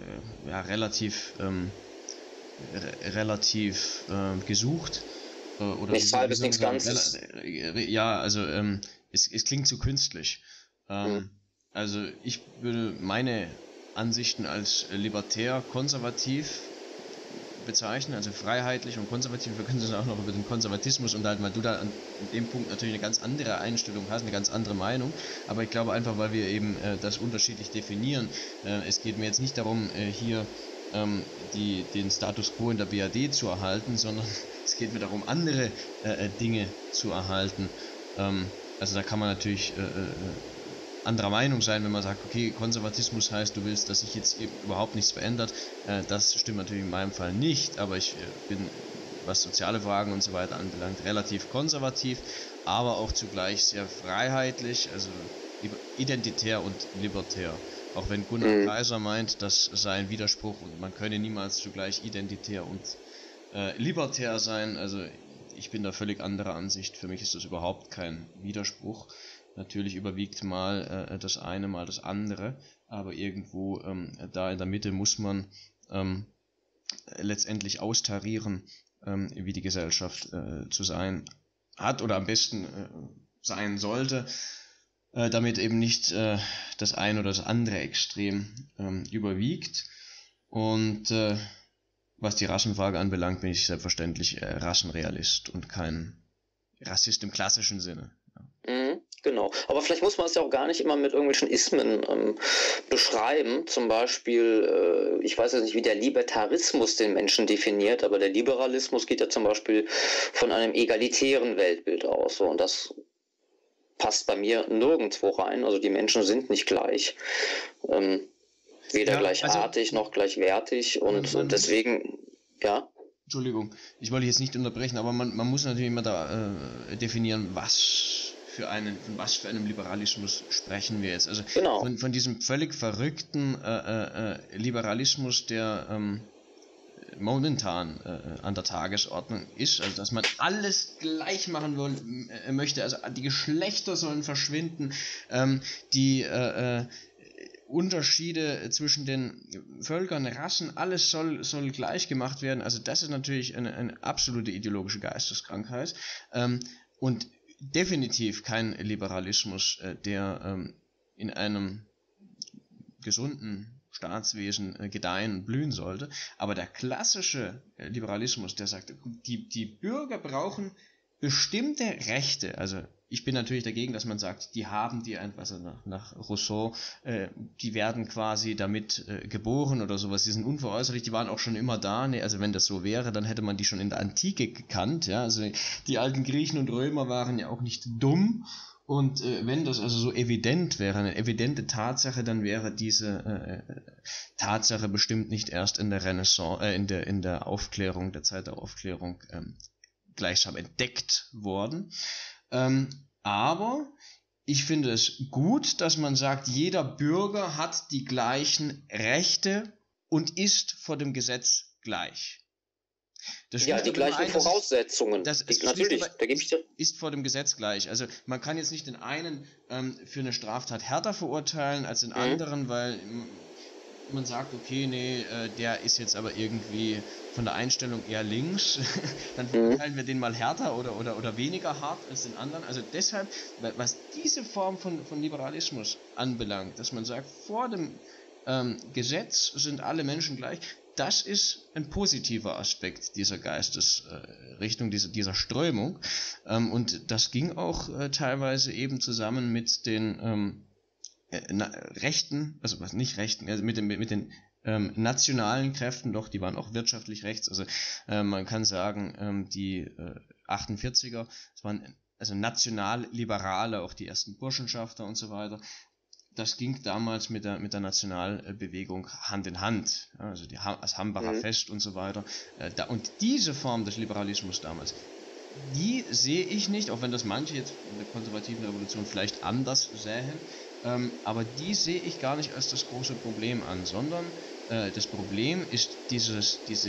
relativ gesucht. Oder nichts Halbes, nichts Ganzes. Ja, also es klingt zu künstlich. Also ich würde meine Ansichten als libertär-konservativ bezeichnen, also freiheitlich und konservativ. Wir können uns auch noch über den Konservatismus unterhalten, weil du da an dem Punkt natürlich eine ganz andere Einstellung hast, eine ganz andere Meinung. Aber ich glaube einfach, weil wir eben das unterschiedlich definieren. Es geht mir jetzt nicht darum, hier den Status quo in der BRD zu erhalten, sondern es geht mir darum, andere Dinge zu erhalten. Also da kann man natürlich anderer Meinung sein, wenn man sagt, okay, Konservatismus heißt, du willst, dass sich jetzt eben überhaupt nichts verändert. Das stimmt natürlich in meinem Fall nicht, aber ich bin, was soziale Fragen und so weiter anbelangt, relativ konservativ, aber auch zugleich sehr freiheitlich, also identitär und libertär. Auch wenn Gunnar Kaiser meint, das sei ein Widerspruch und man könne niemals zugleich identitär und libertär sein, also ich bin da völlig anderer Ansicht. Für mich ist das überhaupt kein Widerspruch. Natürlich überwiegt mal das eine, mal das andere, aber irgendwo da in der Mitte muss man letztendlich austarieren, wie die Gesellschaft zu sein hat oder am besten sein sollte, damit eben nicht das eine oder das andere Extrem überwiegt. Und was die Rassenfrage anbelangt, bin ich selbstverständlich Rassenrealist und kein Rassist im klassischen Sinne. Genau, aber vielleicht muss man es ja auch gar nicht immer mit irgendwelchen Ismen beschreiben. Zum Beispiel, ich weiß jetzt nicht, wie der Libertarismus den Menschen definiert, aber der Liberalismus geht ja zum Beispiel von einem egalitären Weltbild aus. So, und das passt bei mir nirgendwo rein. Also die Menschen sind nicht gleich. Weder gleichartig noch gleichwertig. Und deswegen, ja. Entschuldigung, ich wollte jetzt nicht unterbrechen, aber man muss natürlich immer da definieren, von was für einem Liberalismus sprechen wir jetzt. Also genau. von diesem völlig verrückten Liberalismus, der momentan an der Tagesordnung ist, also dass man alles gleich machen möchte, also die Geschlechter sollen verschwinden, die Unterschiede zwischen den Völkern, Rassen, alles soll gleich gemacht werden. Also das ist natürlich eine absolute ideologische Geisteskrankheit und definitiv kein Liberalismus, der in einem gesunden Staatswesen gedeihen und blühen sollte. Aber der klassische Liberalismus, der sagt, die Bürger brauchen bestimmte Rechte. Also ich bin natürlich dagegen, dass man sagt, die haben die, also nach Rousseau, die werden quasi damit geboren oder sowas, die sind unveräußerlich, die waren auch schon immer da. Nee, also wenn das so wäre, dann hätte man die schon in der Antike gekannt. Ja? Also die alten Griechen und Römer waren ja auch nicht dumm. Und wenn das also so evident wäre, eine evidente Tatsache, dann wäre diese Tatsache bestimmt nicht erst in der Renaissance, in der Aufklärung, der Zeit der Aufklärung gleichsam entdeckt worden. Aber ich finde es gut, dass man sagt, jeder Bürger hat die gleichen Rechte und ist vor dem Gesetz gleich. Das ja, die gleichen Voraussetzungen. Natürlich, da gebe ich dir. Ist vor dem Gesetz gleich. Also man kann jetzt nicht den einen für eine Straftat härter verurteilen als den anderen, weil man sagt, okay, nee, der ist jetzt aber irgendwie von der Einstellung eher links, dann verurteilen wir den mal härter oder weniger hart als den anderen. Also deshalb, was diese Form von Liberalismus anbelangt, dass man sagt, vor dem Gesetz sind alle Menschen gleich, das ist ein positiver Aspekt dieser Geistesrichtung, dieser Strömung. Und das ging auch teilweise eben zusammen mit den Rechten, also was nicht Rechten, also mit den nationalen Kräften, doch, die waren auch wirtschaftlich rechts. Also man kann sagen, die 48er, das waren also nationalliberale, auch die ersten Burschenschafter und so weiter. Das ging damals mit der Nationalbewegung Hand in Hand, ja, also das Hambacher Fest und so weiter. Und diese Form des Liberalismus damals, die sehe ich nicht, auch wenn das manche jetzt in der konservativen Revolution vielleicht anders sähen, aber die sehe ich gar nicht als das große Problem an, sondern das Problem ist diese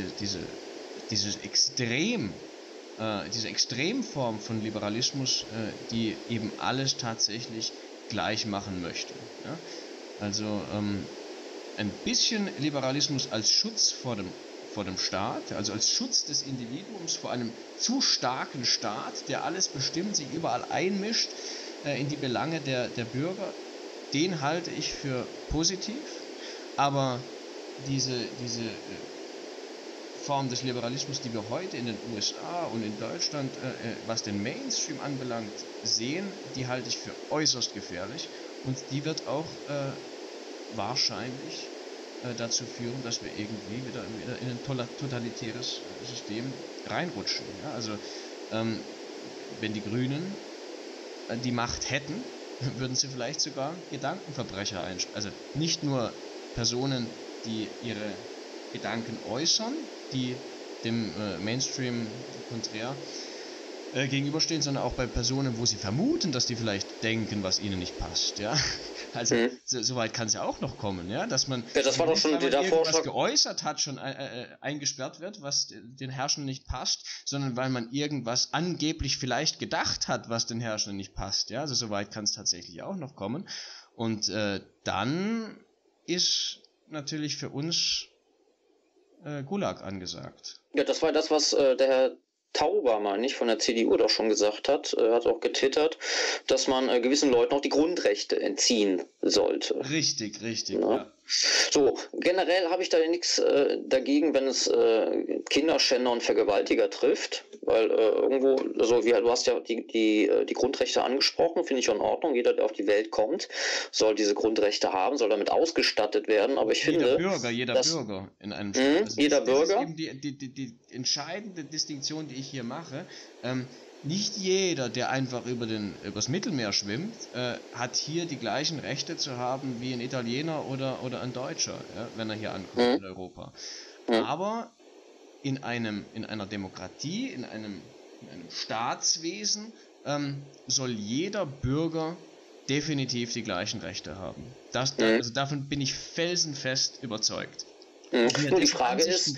Extremform von Liberalismus, die eben alles tatsächlich gleich machen möchte. Ja? Also ein bisschen Liberalismus als Schutz vor dem Staat, also als Schutz des Individuums vor einem zu starken Staat, der alles bestimmt, sich überall einmischt in die Belange der Bürger, den halte ich für positiv, aber diese Form des Liberalismus, die wir heute in den USA und in Deutschland, was den Mainstream anbelangt, sehen, die halte ich für äußerst gefährlich und die wird auch wahrscheinlich dazu führen, dass wir irgendwie wieder in ein totalitäres System reinrutschen. Ja? Also wenn die Grünen die Macht hätten, würden sie vielleicht sogar Gedankenverbrecher einstellen. Also nicht nur Personen, die ihre Gedanken äußern, die dem Mainstream konträr gegenüberstehen, sondern auch bei Personen, wo sie vermuten, dass die vielleicht denken, was ihnen nicht passt, ja. Also so weit kann es ja auch noch kommen, ja, dass man, das war doch schon weil man irgendwas geäußert hat, schon eingesperrt wird, was den Herrschern nicht passt, sondern weil man irgendwas angeblich vielleicht gedacht hat, was den Herrschern nicht passt, ja. Also so weit kann es tatsächlich auch noch kommen. Und dann ist natürlich für uns Gulag angesagt. Ja, das war das, was der Herr Tauber, meine ich, von der CDU doch schon gesagt hat, hat auch getwittert, dass man gewissen Leuten auch die Grundrechte entziehen sollte. Richtig, ja. So, generell habe ich da nichts dagegen, wenn es Kinderschänder und Vergewaltiger trifft, weil irgendwo, also du hast ja die Grundrechte angesprochen, finde ich in Ordnung, jeder, der auf die Welt kommt, soll diese Grundrechte haben, soll damit ausgestattet werden, aber ich finde... Jeder Bürger in einem Staat. Also jeder Bürger. Das ist eben die entscheidende Distinktion, die ich hier mache. Nicht jeder, der einfach übers Mittelmeer schwimmt, hat hier die gleichen Rechte zu haben wie ein Italiener oder ein Deutscher, ja, wenn er hier ankommt in Europa. Aber in einer Demokratie, in einem Staatswesen soll jeder Bürger definitiv die gleichen Rechte haben. Also davon bin ich felsenfest überzeugt. Nur die Frage ist,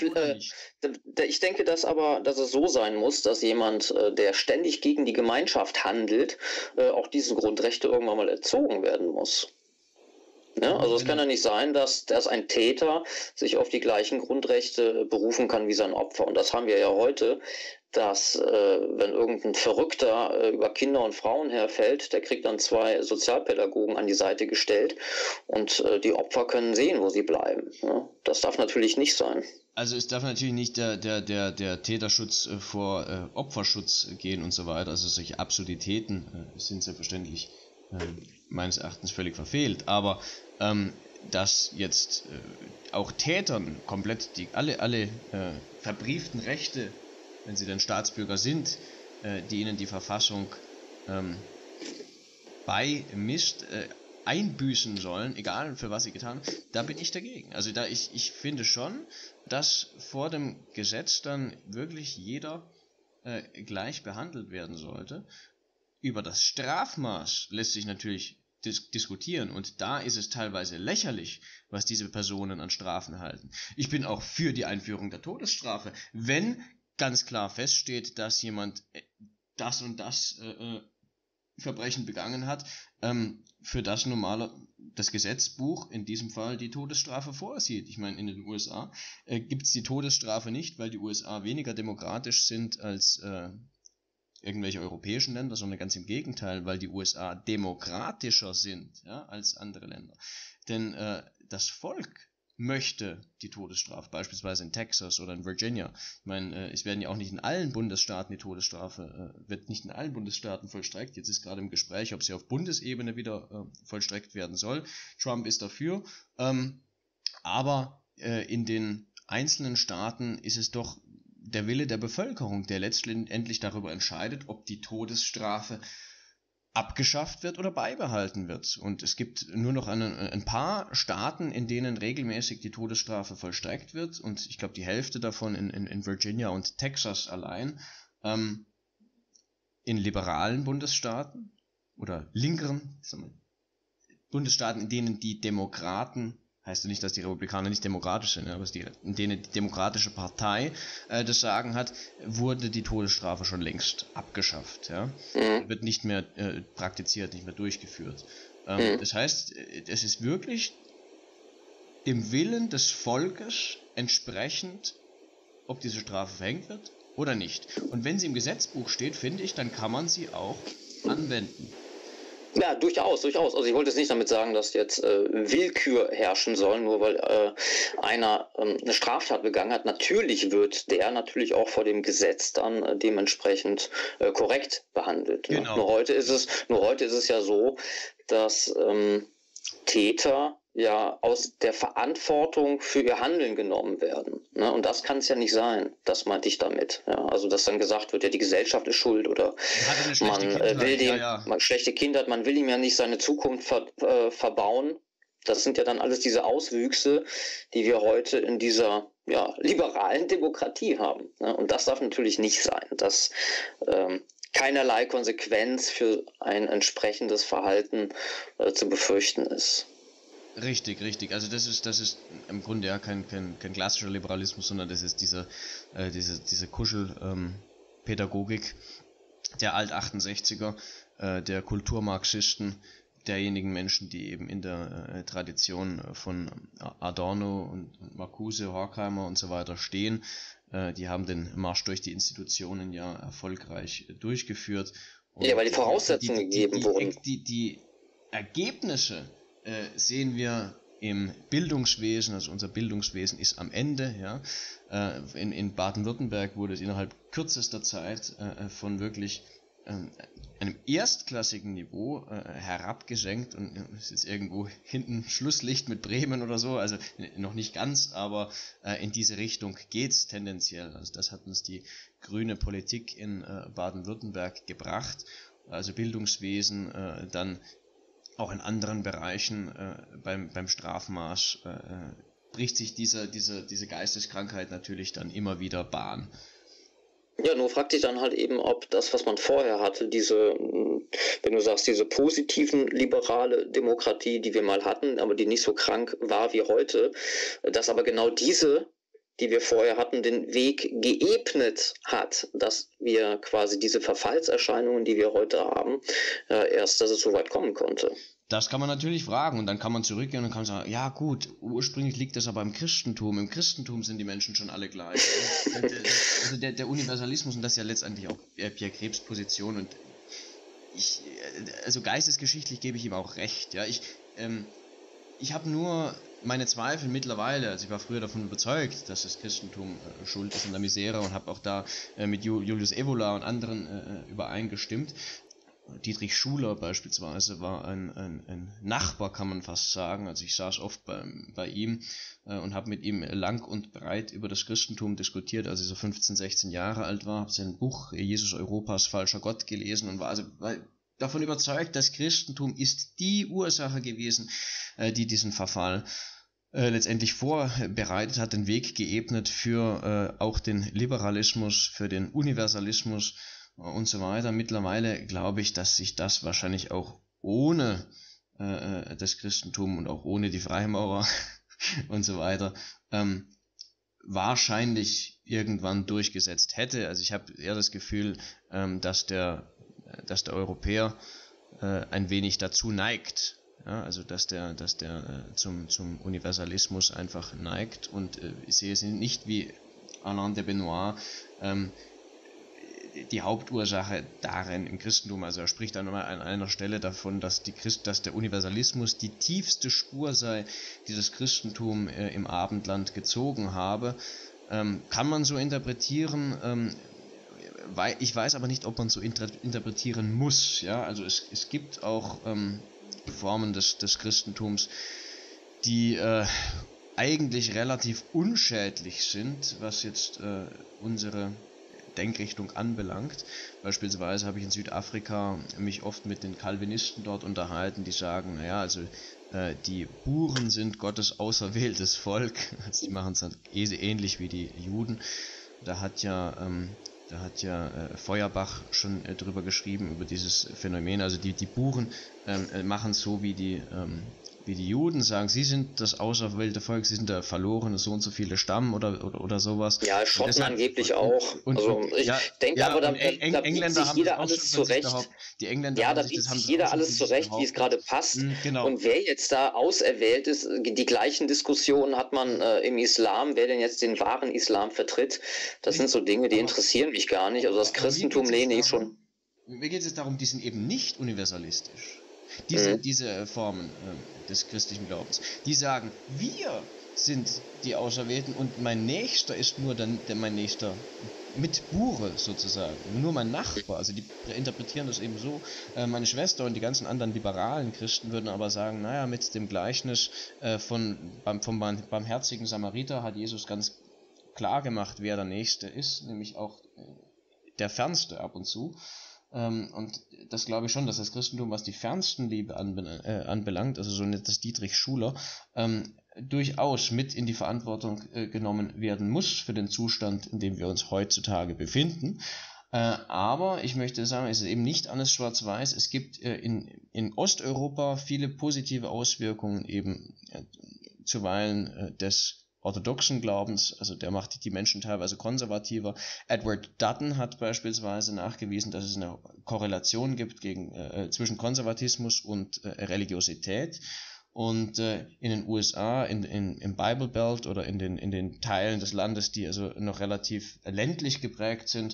ich denke, dass es so sein muss, dass jemand, der ständig gegen die Gemeinschaft handelt, auch diese Grundrechte irgendwann mal entzogen werden muss. Ja, also es kann ja nicht sein, dass ein Täter sich auf die gleichen Grundrechte berufen kann wie sein Opfer. Und das haben wir ja heute, dass wenn irgendein Verrückter über Kinder und Frauen herfällt, der kriegt dann 2 Sozialpädagogen an die Seite gestellt und die Opfer können sehen, wo sie bleiben. Ja, das darf natürlich nicht sein. Also es darf natürlich nicht der Täterschutz vor Opferschutz gehen und so weiter. Also solche Absurditäten sind selbstverständlich meines Erachtens völlig verfehlt. Aber dass jetzt auch Tätern komplett alle verbrieften Rechte, wenn sie dann Staatsbürger sind, die ihnen die Verfassung beimisst, einbüßen sollen, egal für was sie getan haben, da bin ich dagegen. Also ich finde schon, dass vor dem Gesetz dann wirklich jeder gleich behandelt werden sollte. Über das Strafmaß lässt sich natürlich diskutieren und da ist es teilweise lächerlich, was diese Personen an Strafen halten. Ich bin auch für die Einführung der Todesstrafe, wenn ganz klar feststeht, dass jemand das und das Verbrechen begangen hat, für das das Gesetzbuch in diesem Fall die Todesstrafe vorsieht. Ich meine, in den USA gibt es die Todesstrafe nicht, weil die USA weniger demokratisch sind als irgendwelche europäischen Länder, sondern ganz im Gegenteil, weil die USA demokratischer sind, ja, als andere Länder. Denn das Volk möchte die Todesstrafe, beispielsweise in Texas oder in Virginia. Ich meine, es werden ja auch nicht in allen Bundesstaaten wird nicht in allen Bundesstaaten vollstreckt. Jetzt ist gerade im Gespräch, ob sie auf Bundesebene wieder vollstreckt werden soll. Trump ist dafür. Aber in den einzelnen Staaten ist es doch der Wille der Bevölkerung, der letztendlich darüber entscheidet, ob die Todesstrafe abgeschafft wird oder beibehalten wird. Und es gibt nur noch ein paar Staaten, in denen regelmäßig die Todesstrafe vollstreckt wird. Und ich glaube, die Hälfte davon in Virginia und Texas allein. In liberalen Bundesstaaten oder linkeren Bundesstaaten, in denen die Demokraten, heißt ja nicht, dass die Republikaner nicht demokratisch sind, aber in denen die Demokratische Partei das Sagen hat, wurde die Todesstrafe schon längst abgeschafft. Ja? Wird nicht mehr praktiziert, nicht mehr durchgeführt. Das heißt, es ist wirklich dem Willen des Volkes entsprechend, ob diese Strafe verhängt wird oder nicht. Und wenn sie im Gesetzbuch steht, finde ich, dann kann man sie auch anwenden. Ja, durchaus. Also ich wollte jetzt nicht damit sagen, dass jetzt Willkür herrschen soll, nur weil einer eine Straftat begangen hat. Natürlich wird der natürlich auch vor dem Gesetz dann dementsprechend korrekt behandelt. Genau. Ne? Nur heute ist es ja so, dass Täter ja aus der Verantwortung für ihr Handeln genommen werden. Ne? Und das kann es ja nicht sein. Das meinte ich damit. Ja? Also dass dann gesagt wird, ja, die Gesellschaft ist schuld oder man will dem schlechte Kindheit, man will ihm ja nicht seine Zukunft verbauen. Das sind ja dann alles diese Auswüchse, die wir heute in dieser liberalen Demokratie haben. Ne? Und das darf natürlich nicht sein, dass keinerlei Konsequenz für ein entsprechendes Verhalten zu befürchten ist. Richtig. Also das ist im Grunde ja kein klassischer Liberalismus, sondern das ist diese Kuschelpädagogik der Alt-68er, der Kulturmarxisten, derjenigen Menschen, die eben in der Tradition von Adorno und Marcuse, Horkheimer und so weiter stehen. Die haben den Marsch durch die Institutionen ja erfolgreich durchgeführt. Und ja, weil die Voraussetzungen gegeben wurden. Die Ergebnisse sehen wir im Bildungswesen, also unser Bildungswesen ist am Ende. Ja. In Baden-Württemberg wurde es innerhalb kürzester Zeit von wirklich einem erstklassigen Niveau herabgesenkt und es ist irgendwo hinten Schlusslicht mit Bremen oder so, also noch nicht ganz, aber in diese Richtung geht's tendenziell. Also das hat uns die grüne Politik in Baden-Württemberg gebracht, also Bildungswesen, dann auch in anderen Bereichen beim Strafmaß bricht sich diese Geisteskrankheit natürlich dann immer wieder Bahn. Ja, nur fragt sich dann halt eben, ob das, was man vorher hatte, wenn du sagst, diese positiven liberale Demokratie, die wir mal hatten, aber die nicht so krank war wie heute, dass aber genau diese, die wir vorher hatten, den Weg geebnet hat, dass wir quasi diese Verfallserscheinungen, die wir heute haben, erst, dass es so weit kommen konnte. Das kann man natürlich fragen und dann kann man zurückgehen und kann sagen, ja gut, ursprünglich liegt das aber im Christentum. Im Christentum sind die Menschen schon alle gleich. Also der Universalismus, und das ist ja letztendlich auch Pierre Krebs Position, und also geistesgeschichtlich gebe ich ihm auch recht. Ja, ich habe nur meine Zweifel mittlerweile, also ich war früher davon überzeugt, dass das Christentum schuld ist an der Misere und habe auch da mit Julius Evola und anderen übereingestimmt. Dietrich Schuler beispielsweise war ein Nachbar, kann man fast sagen. Also ich saß oft bei ihm und habe mit ihm lang und breit über das Christentum diskutiert, als ich so 15, 16 Jahre alt war. Habe sein Buch Jesus Europas falscher Gott gelesen und war davon überzeugt, das Christentum ist die Ursache gewesen, die diesen Verfall letztendlich vorbereitet hat, den Weg geebnet für auch den Liberalismus, für den Universalismus und so weiter. Mittlerweile glaube ich, dass sich das wahrscheinlich auch ohne das Christentum und auch ohne die Freimaurer und so weiter wahrscheinlich irgendwann durchgesetzt hätte. Also ich habe eher das Gefühl, dass der Europäer ein wenig dazu neigt. Ja, also dass der zum Universalismus einfach neigt, und ich sehe es nicht wie Alain de Benoit die Hauptursache darin im Christentum. Also er spricht dann mal an einer Stelle davon, dass der Universalismus die tiefste Spur sei, die das Christentum im Abendland gezogen habe. Kann man so interpretieren, ich weiß aber nicht, ob man so interpretieren muss. Ja? Also es gibt auch Formen des Christentums, die eigentlich relativ unschädlich sind, was jetzt unsere Denkrichtung anbelangt. Beispielsweise habe ich in Südafrika mich oft mit den Calvinisten dort unterhalten, die sagen, naja, also die Buren sind Gottes auserwähltes Volk. Also die machen es dann ähnlich wie die Juden. Da hat ja Feuerbach schon drüber geschrieben, über dieses Phänomen. Also die Buren machen es so wie die Juden, sagen, sie sind das auserwählte Volk, sie sind der verlorene so und so viele Stamm oder sowas. Ja, Schotten angeblich auch. Ich denke aber, da biegt sich jeder alles zurecht. Da biegt sich jeder alles zurecht, wie es gerade passt. Genau. Und wer jetzt da auserwählt ist, die gleichen Diskussionen hat man im Islam, wer denn jetzt den wahren Islam vertritt. Das sind so Dinge, die interessieren mich gar nicht. Also das Christentum lehne ich schon. Mir geht es darum, die sind eben nicht universalistisch. Diese Formen des christlichen Glaubens, die sagen, wir sind die Auserwählten und mein Nächster ist nur mein Nächster mit Bure sozusagen, nur mein Nachbar. Also die interpretieren das eben so. Meine Schwester und die ganzen anderen liberalen Christen würden aber sagen, naja, mit dem Gleichnis vom barmherzigen Samariter hat Jesus ganz klar gemacht, wer der Nächste ist, nämlich auch der Fernste ab und zu. Und das glaube ich schon, dass das Christentum, was die Fernstenliebe anbelangt, also so das Dietrich Schuler, durchaus mit in die Verantwortung genommen werden muss für den Zustand, in dem wir uns heutzutage befinden. Aber ich möchte sagen, es ist eben nicht alles schwarz-weiß. Es gibt in Osteuropa viele positive Auswirkungen eben zuweilen des orthodoxen Glaubens, also der macht die Menschen teilweise konservativer. Edward Dutton hat beispielsweise nachgewiesen, dass es eine Korrelation gibt zwischen Konservatismus und Religiosität. Und in den USA, im Bible Belt oder in den Teilen des Landes, die also noch relativ ländlich geprägt sind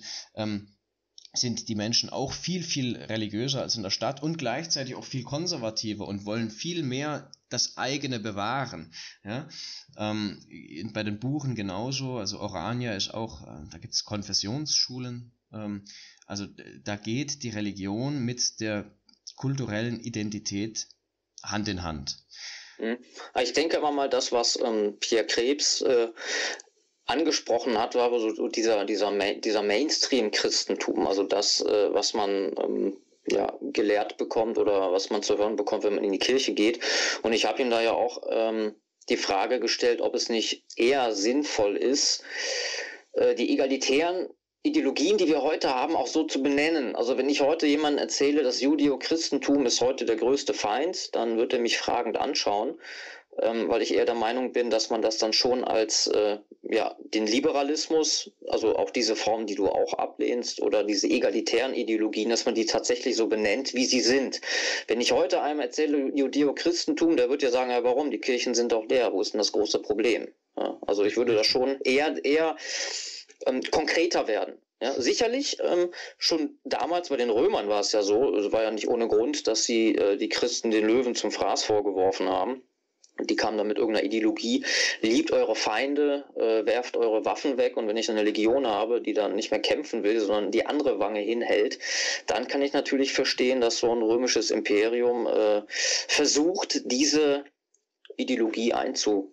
die Menschen auch viel, viel religiöser als in der Stadt und gleichzeitig auch viel konservativer und wollen viel mehr das eigene bewahren. Ja? Bei den Buren genauso, also Orania ist auch, da gibt es Konfessionsschulen, also da geht die Religion mit der kulturellen Identität Hand in Hand. Ich denke aber mal, das, was Pierre Krebs angesprochen hat, war so dieser Mainstream-Christentum, also das, was man gelehrt bekommt oder was man zu hören bekommt, wenn man in die Kirche geht. Und ich habe ihm da ja auch die Frage gestellt, ob es nicht eher sinnvoll ist, die egalitären Ideologien, die wir heute haben, auch so zu benennen. Also wenn ich heute jemandem erzähle, das Judeo-Christentum ist heute der größte Feind, dann wird er mich fragend anschauen. weil ich eher der Meinung bin, dass man das dann schon als den Liberalismus, also auch diese Form, die du auch ablehnst, oder diese egalitären Ideologien, dass man die tatsächlich so benennt, wie sie sind. Wenn ich heute einem erzähle, Judäo-Christentum, der wird ja sagen, ja warum, die Kirchen sind doch leer, wo ist denn das große Problem? Ja, also ich würde da schon eher konkreter werden. Ja, sicherlich, schon damals bei den Römern war es ja so, es war ja nicht ohne Grund, dass sie die Christen den Löwen zum Fraß vorgeworfen haben. Die kamen dann mit irgendeiner Ideologie, liebt eure Feinde, werft eure Waffen weg, und wenn ich eine Legion habe, die dann nicht mehr kämpfen will, sondern die andere Wange hinhält, dann kann ich natürlich verstehen, dass so ein römisches Imperium versucht, diese Ideologie einzudämmen.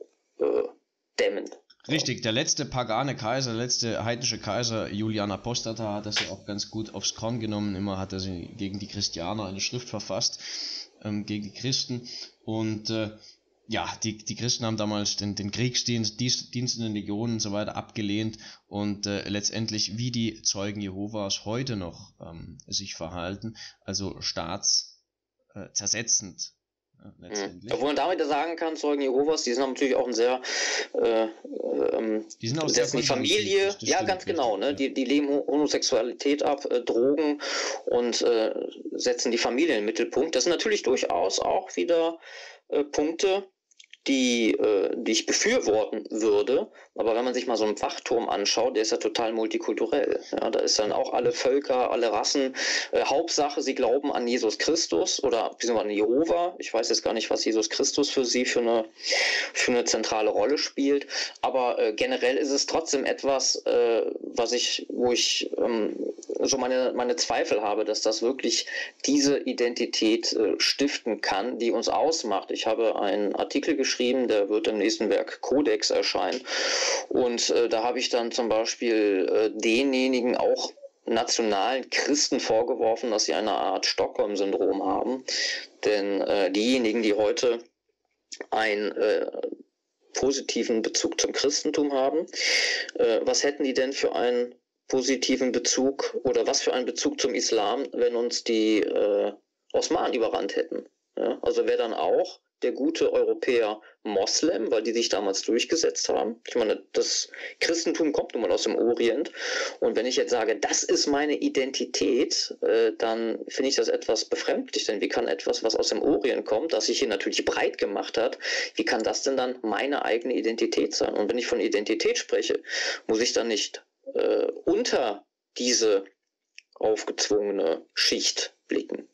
Richtig, der letzte pagane Kaiser, der letzte heidnische Kaiser, Julian Apostata, hat das ja auch ganz gut aufs Korn genommen. Immer hat er gegen die Christianer eine Schrift verfasst, gegen die Christen. Und die Christen haben damals den Kriegsdienst, Dienst in den Legionen und so weiter abgelehnt, und letztendlich, wie die Zeugen Jehovas heute noch sich verhalten, also staatszersetzend. Letztendlich. Obwohl man damit sagen kann, Zeugen Jehovas, die sind natürlich auch ein sehr die sind auch sehr die Familie, das ja, ganz genau, ne? Ja. Die lehnen Homosexualität ab, Drogen, und setzen die Familie in den Mittelpunkt. Das sind natürlich durchaus auch wieder Punkte, die ich befürworten würde, aber wenn man sich mal so einen Wachturm anschaut, der ist ja total multikulturell. Ja, da ist dann auch alle Völker, alle Rassen. Hauptsache, sie glauben an Jesus Christus oder beziehungsweise an Jehova. Ich weiß jetzt gar nicht, was Jesus Christus für sie für eine zentrale Rolle spielt, aber generell ist es trotzdem etwas, wo ich so meine Zweifel habe, dass das wirklich diese Identität stiften kann, die uns ausmacht. Ich habe einen Artikel geschrieben, der wird im nächsten Werk Codex erscheinen, und da habe ich dann zum Beispiel denjenigen auch nationalen Christen vorgeworfen, dass sie eine Art Stockholm-Syndrom haben, denn diejenigen, die heute einen positiven Bezug zum Christentum haben, was hätten die denn für einen positiven Bezug, oder was für einen Bezug zum Islam, wenn uns die Osmanen überrannt hätten? Ja, also wäre dann auch der gute Europäer Moslem, weil die sich damals durchgesetzt haben. Ich meine, das Christentum kommt nun mal aus dem Orient, und wenn ich jetzt sage, das ist meine Identität, dann finde ich das etwas befremdlich, denn wie kann etwas, was aus dem Orient kommt, das sich hier natürlich breit gemacht hat, wie kann das denn dann meine eigene Identität sein? Und wenn ich von Identität spreche, muss ich dann nicht unter diese aufgezwungene Schicht blicken?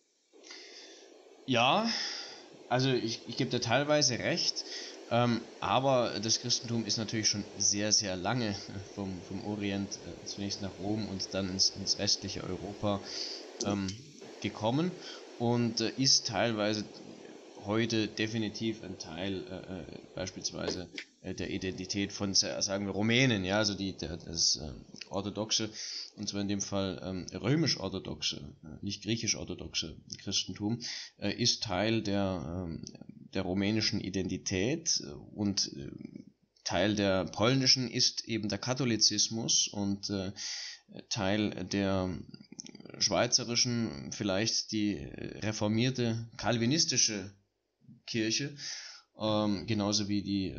Ja, also ich gebe dir teilweise recht, aber das Christentum ist natürlich schon sehr, sehr lange vom Orient zunächst nach Rom und dann ins westliche Europa gekommen, und ist teilweise heute definitiv ein Teil beispielsweise der Identität von, sagen wir, Rumänen, ja, also das orthodoxe, und zwar in dem Fall römisch-orthodoxe, nicht griechisch-orthodoxe Christentum, ist Teil der rumänischen Identität, und Teil der polnischen ist eben der Katholizismus, und Teil der schweizerischen vielleicht die reformierte calvinistische Kirche, genauso wie die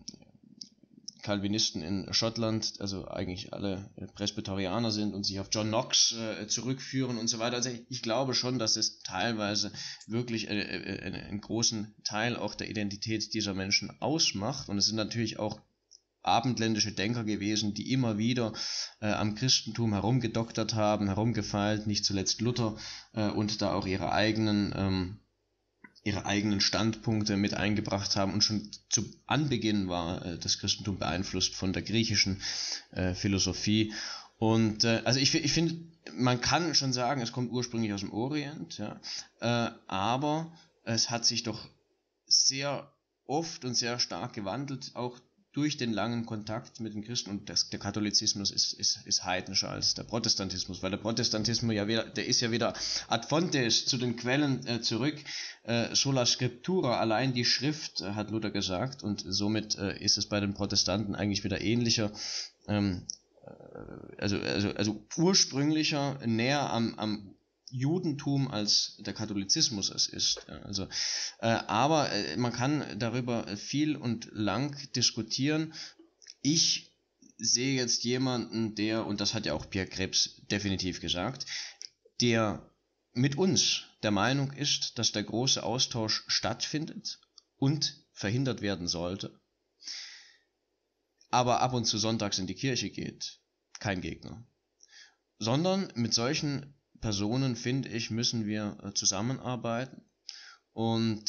Calvinisten in Schottland, also eigentlich alle Presbyterianer sind und sich auf John Knox zurückführen und so weiter. Also ich glaube schon, dass es teilweise wirklich einen großen Teil auch der Identität dieser Menschen ausmacht, und es sind natürlich auch abendländische Denker gewesen, die immer wieder am Christentum herumgedoktert haben, herumgefeilt, nicht zuletzt Luther, und da auch ihre eigenen Standpunkte mit eingebracht haben, und schon zu Anbeginn war das Christentum beeinflusst von der griechischen Philosophie. Und also ich finde, man kann schon sagen, es kommt ursprünglich aus dem Orient, ja, aber es hat sich doch sehr oft und sehr stark gewandelt, auch durch den langen Kontakt mit den Christen, und der Katholizismus ist heidnischer als der Protestantismus, weil der Protestantismus der ist ja wieder ad fontes, zu den Quellen zurück, sola scriptura, allein die Schrift, hat Luther gesagt, und somit ist es bei den Protestanten eigentlich wieder ähnlicher, also ursprünglicher, näher am Judentum als der Katholizismus es ist. Also, aber man kann darüber viel und lang diskutieren. Ich sehe jetzt jemanden, der, und das hat ja auch Pierre Krebs definitiv gesagt, der mit uns der Meinung ist, dass der große Austausch stattfindet und verhindert werden sollte, aber ab und zu sonntags in die Kirche geht. Kein Gegner. Sondern mit solchen Personen, finde ich, müssen wir zusammenarbeiten und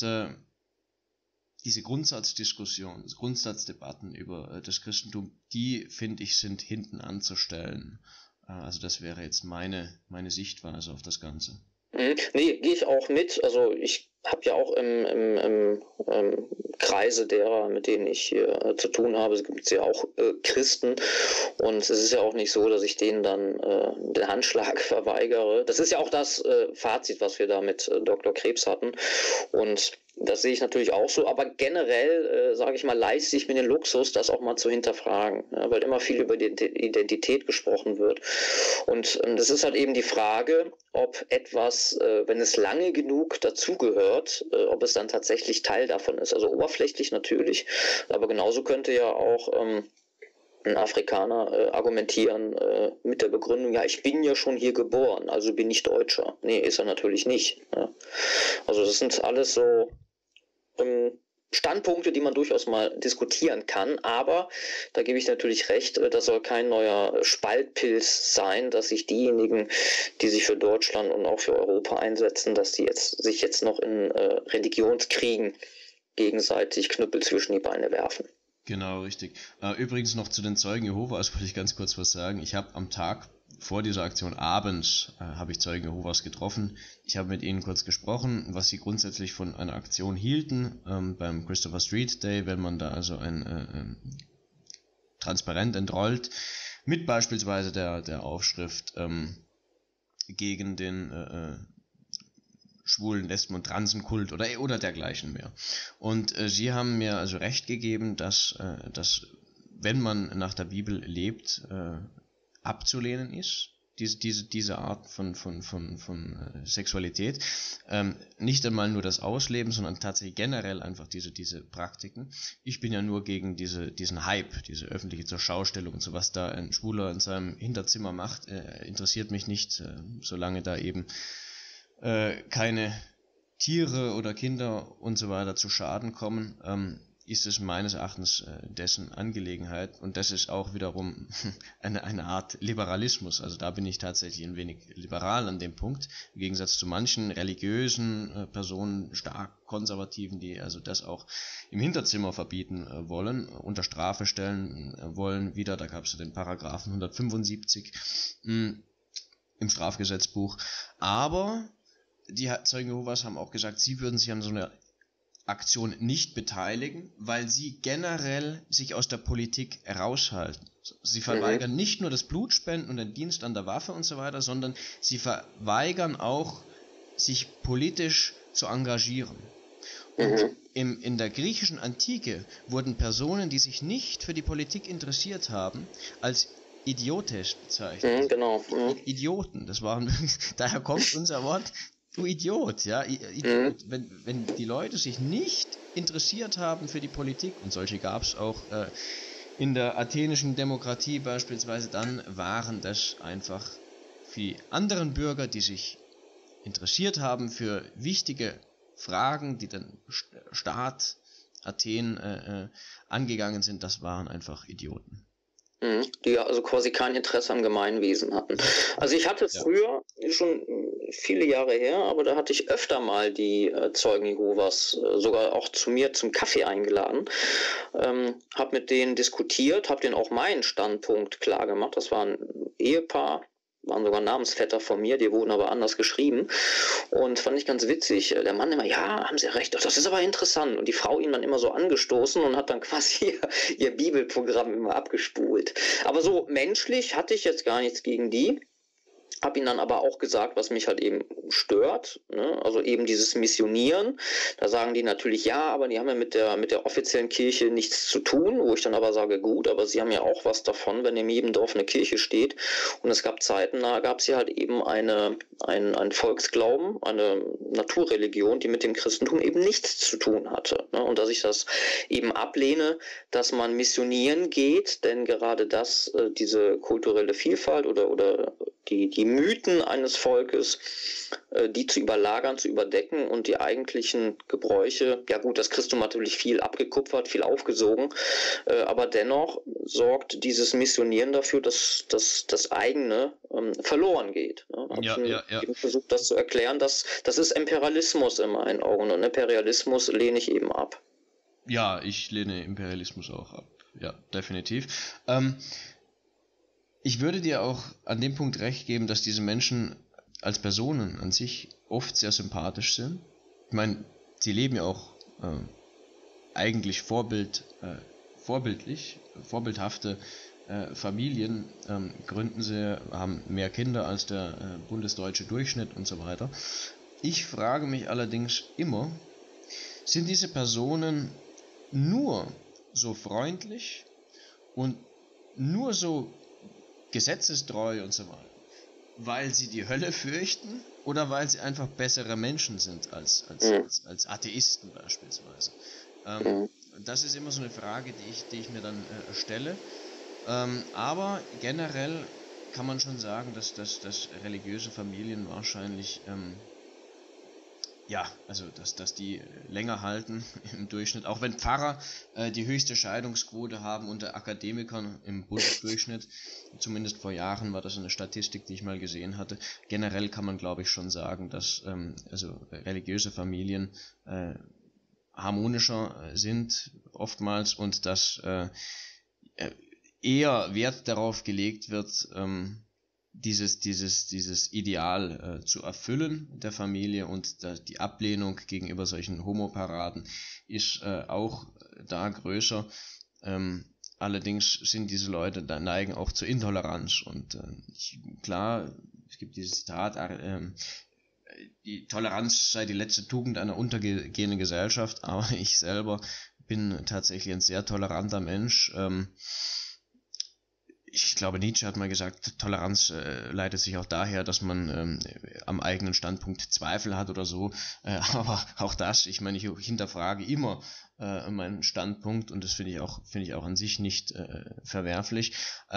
diese Grundsatzdiskussion, Grundsatzdebatten über das Christentum, die, finde ich, sind hinten anzustellen. Also das wäre jetzt meine Sichtweise auf das Ganze. Nee, gehe ich auch mit. Also ich habe ja auch im Kreise derer, mit denen ich hier zu tun habe, es gibt ja auch Christen, und es ist ja auch nicht so, dass ich denen dann den Handschlag verweigere. Das ist ja auch das Fazit, was wir da mit Dr. Krebs hatten, und das sehe ich natürlich auch so, aber generell, sage ich mal, leiste ich mir den Luxus, das auch mal zu hinterfragen, ja, weil immer viel über die Identität gesprochen wird. Und das ist halt eben die Frage, ob etwas, wenn es lange genug dazugehört, ob es dann tatsächlich Teil davon ist. Also oberflächlich natürlich, aber genauso könnte ja auch ein Afrikaner argumentieren mit der Begründung, ja, ich bin ja schon hier geboren, also bin ich Deutscher. Nee, ist er natürlich nicht. Ja. Also das sind alles so Standpunkte, die man durchaus mal diskutieren kann, aber da gebe ich natürlich recht, das soll kein neuer Spaltpilz sein, dass sich diejenigen, die sich für Deutschland und auch für Europa einsetzen, dass die sich jetzt noch in Religionskriegen gegenseitig Knüppel zwischen die Beine werfen. Genau, richtig. Übrigens noch zu den Zeugen Jehovas wollte ich ganz kurz was sagen. Ich habe am Tag vor dieser Aktion abends habe ich Zeugen Jehovas getroffen. Ich habe mit ihnen kurz gesprochen, was sie grundsätzlich von einer Aktion hielten beim Christopher Street Day, wenn man da also ein Transparent entrollt, mit beispielsweise der Aufschrift gegen den schwulen, lesben und Transenkult oder dergleichen mehr. Und sie haben mir also recht gegeben, dass wenn man nach der Bibel lebt, abzulehnen ist, diese Art von Sexualität, nicht einmal nur das Ausleben, sondern tatsächlich generell einfach diese Praktiken. Ich bin ja nur gegen diesen Hype, diese öffentliche Zurschaustellung und so, was da ein Schwuler in seinem Hinterzimmer macht, interessiert mich nicht, solange da eben keine Tiere oder Kinder und so weiter zu Schaden kommen, ist es meines Erachtens dessen Angelegenheit, und das ist auch wiederum eine Art Liberalismus. Also da bin ich tatsächlich ein wenig liberal an dem Punkt, im Gegensatz zu manchen religiösen Personen, stark konservativen, die also das auch im Hinterzimmer verbieten wollen, unter Strafe stellen wollen. Wieder, da gab es den Paragraphen 175 im Strafgesetzbuch. Aber die Zeugen Jehovas haben auch gesagt, sie würden sich an so einer Aktion nicht beteiligen, weil sie generell sich aus der Politik raushalten. Sie verweigern nicht nur das Blutspenden und den Dienst an der Waffe und so weiter, sondern sie verweigern auch, sich politisch zu engagieren. Und in der griechischen Antike wurden Personen, die sich nicht für die Politik interessiert haben, als Idiotes bezeichnet. Genau. Idioten, das waren, daher kommt unser Wort, du Idiot, ja, Idiot. Wenn die Leute sich nicht interessiert haben für die Politik, und solche gab es auch in der athenischen Demokratie beispielsweise, dann waren das einfach die anderen Bürger, die sich interessiert haben für wichtige Fragen, die den Staat Athen angegangen sind, das waren einfach Idioten. Die also quasi kein Interesse am Gemeinwesen hatten. Also ich hatte früher, schon viele Jahre her, aber da hatte ich öfter mal die Zeugen Jehovas sogar auch zu mir zum Kaffee eingeladen, habe mit denen diskutiert, habe denen auch meinen Standpunkt klar gemacht. Das war ein Ehepaar, waren sogar Namensvetter von mir, die wurden aber anders geschrieben, und fand ich ganz witzig. Der Mann immer, ja, haben Sie recht, das ist aber interessant, und die Frau ihn dann immer so angestoßen und hat dann quasi ihr Bibelprogramm immer abgespult. Aber so menschlich hatte ich jetzt gar nichts gegen die. Habe ihnen dann aber auch gesagt, was mich halt eben stört, ne? Also eben dieses Missionieren. Da sagen die natürlich, ja, aber die haben ja mit der offiziellen Kirche nichts zu tun, wo ich dann aber sage, gut, aber sie haben ja auch was davon, wenn in jedem Dorf eine Kirche steht. Und es gab Zeiten, da gab es hier halt eben einen Volksglauben, eine Naturreligion, die mit dem Christentum eben nichts zu tun hatte, ne? Und dass ich das eben ablehne, dass man missionieren geht, denn gerade das, diese kulturelle Vielfalt oder die Mythen eines Volkes, die zu überlagern, zu überdecken und die eigentlichen Gebräuche, ja gut, das Christentum hat natürlich viel abgekupfert, viel aufgesogen, aber dennoch sorgt dieses Missionieren dafür, dass das eigene verloren geht. Ne? Ich eben versucht, das zu erklären, das ist Imperialismus in meinen Augen und Imperialismus lehne ich eben ab. Ja, ich lehne Imperialismus auch ab. Ja, definitiv. Ich würde dir auch an dem Punkt recht geben, dass diese Menschen als Personen an sich oft sehr sympathisch sind. Ich meine, sie leben ja auch eigentlich vorbildhafte Familien, gründen sie, haben mehr Kinder als der bundesdeutsche Durchschnitt und so weiter. Ich frage mich allerdings immer, sind diese Personen nur so freundlich und nur so gesetzestreu und so weiter, weil sie die Hölle fürchten oder weil sie einfach bessere Menschen sind als Atheisten beispielsweise? Das ist immer so eine Frage, die ich mir dann stelle. Aber generell kann man schon sagen, dass religiöse Familien wahrscheinlich dass die länger halten im Durchschnitt, auch wenn Pfarrer die höchste Scheidungsquote haben unter Akademikern im Bundesdurchschnitt, zumindest vor Jahren war das eine Statistik, die ich mal gesehen hatte. Generell kann man, glaube ich, schon sagen, dass religiöse Familien harmonischer sind oftmals und dass eher Wert darauf gelegt wird, dieses Ideal zu erfüllen der Familie, und die Ablehnung gegenüber solchen Homoparaden ist auch da größer. Allerdings sind diese Leute, da neigen auch zur Intoleranz und klar, es gibt dieses Zitat, die Toleranz sei die letzte Tugend einer untergehenden Gesellschaft, aber ich selber bin tatsächlich ein sehr toleranter Mensch. Ich glaube, Nietzsche hat mal gesagt, Toleranz leitet sich auch daher, dass man am eigenen Standpunkt Zweifel hat oder so. Aber auch das, ich meine, ich hinterfrage immer meinen Standpunkt und das finde ich auch an sich nicht verwerflich.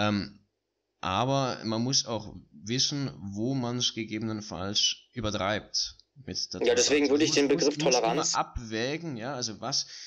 Aber man muss auch wissen, wo man es gegebenenfalls übertreibt mit der Toleranz. Ja, deswegen würde ich den Begriff Toleranz immer abwägen, ja, also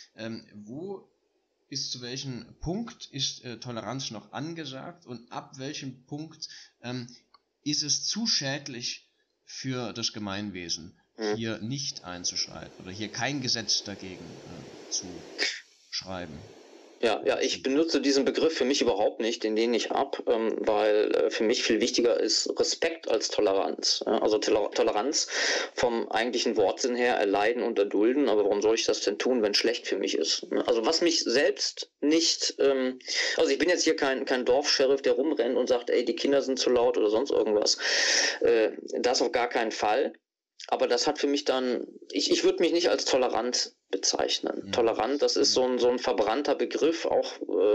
wo ist zu welchem Punkt ist Toleranz noch angesagt und ab welchem Punkt ist es zu schädlich für das Gemeinwesen, hier nicht einzuschreiten oder hier kein Gesetz dagegen zu schreiben. Ja, ich benutze diesen Begriff für mich überhaupt nicht, den lehne ich ab, weil für mich viel wichtiger ist Respekt als Toleranz. Also Toleranz vom eigentlichen Wortsinn her erleiden und erdulden, aber warum soll ich das denn tun, wenn es schlecht für mich ist? Also was mich selbst nicht, also ich bin jetzt hier kein Dorfscheriff, der rumrennt und sagt, ey, die Kinder sind zu laut oder sonst irgendwas. Das auf gar keinen Fall. Aber das hat für mich dann, ich würde mich nicht als tolerant bezeichnen. Ja. Tolerant, das ist so ein verbrannter Begriff, auch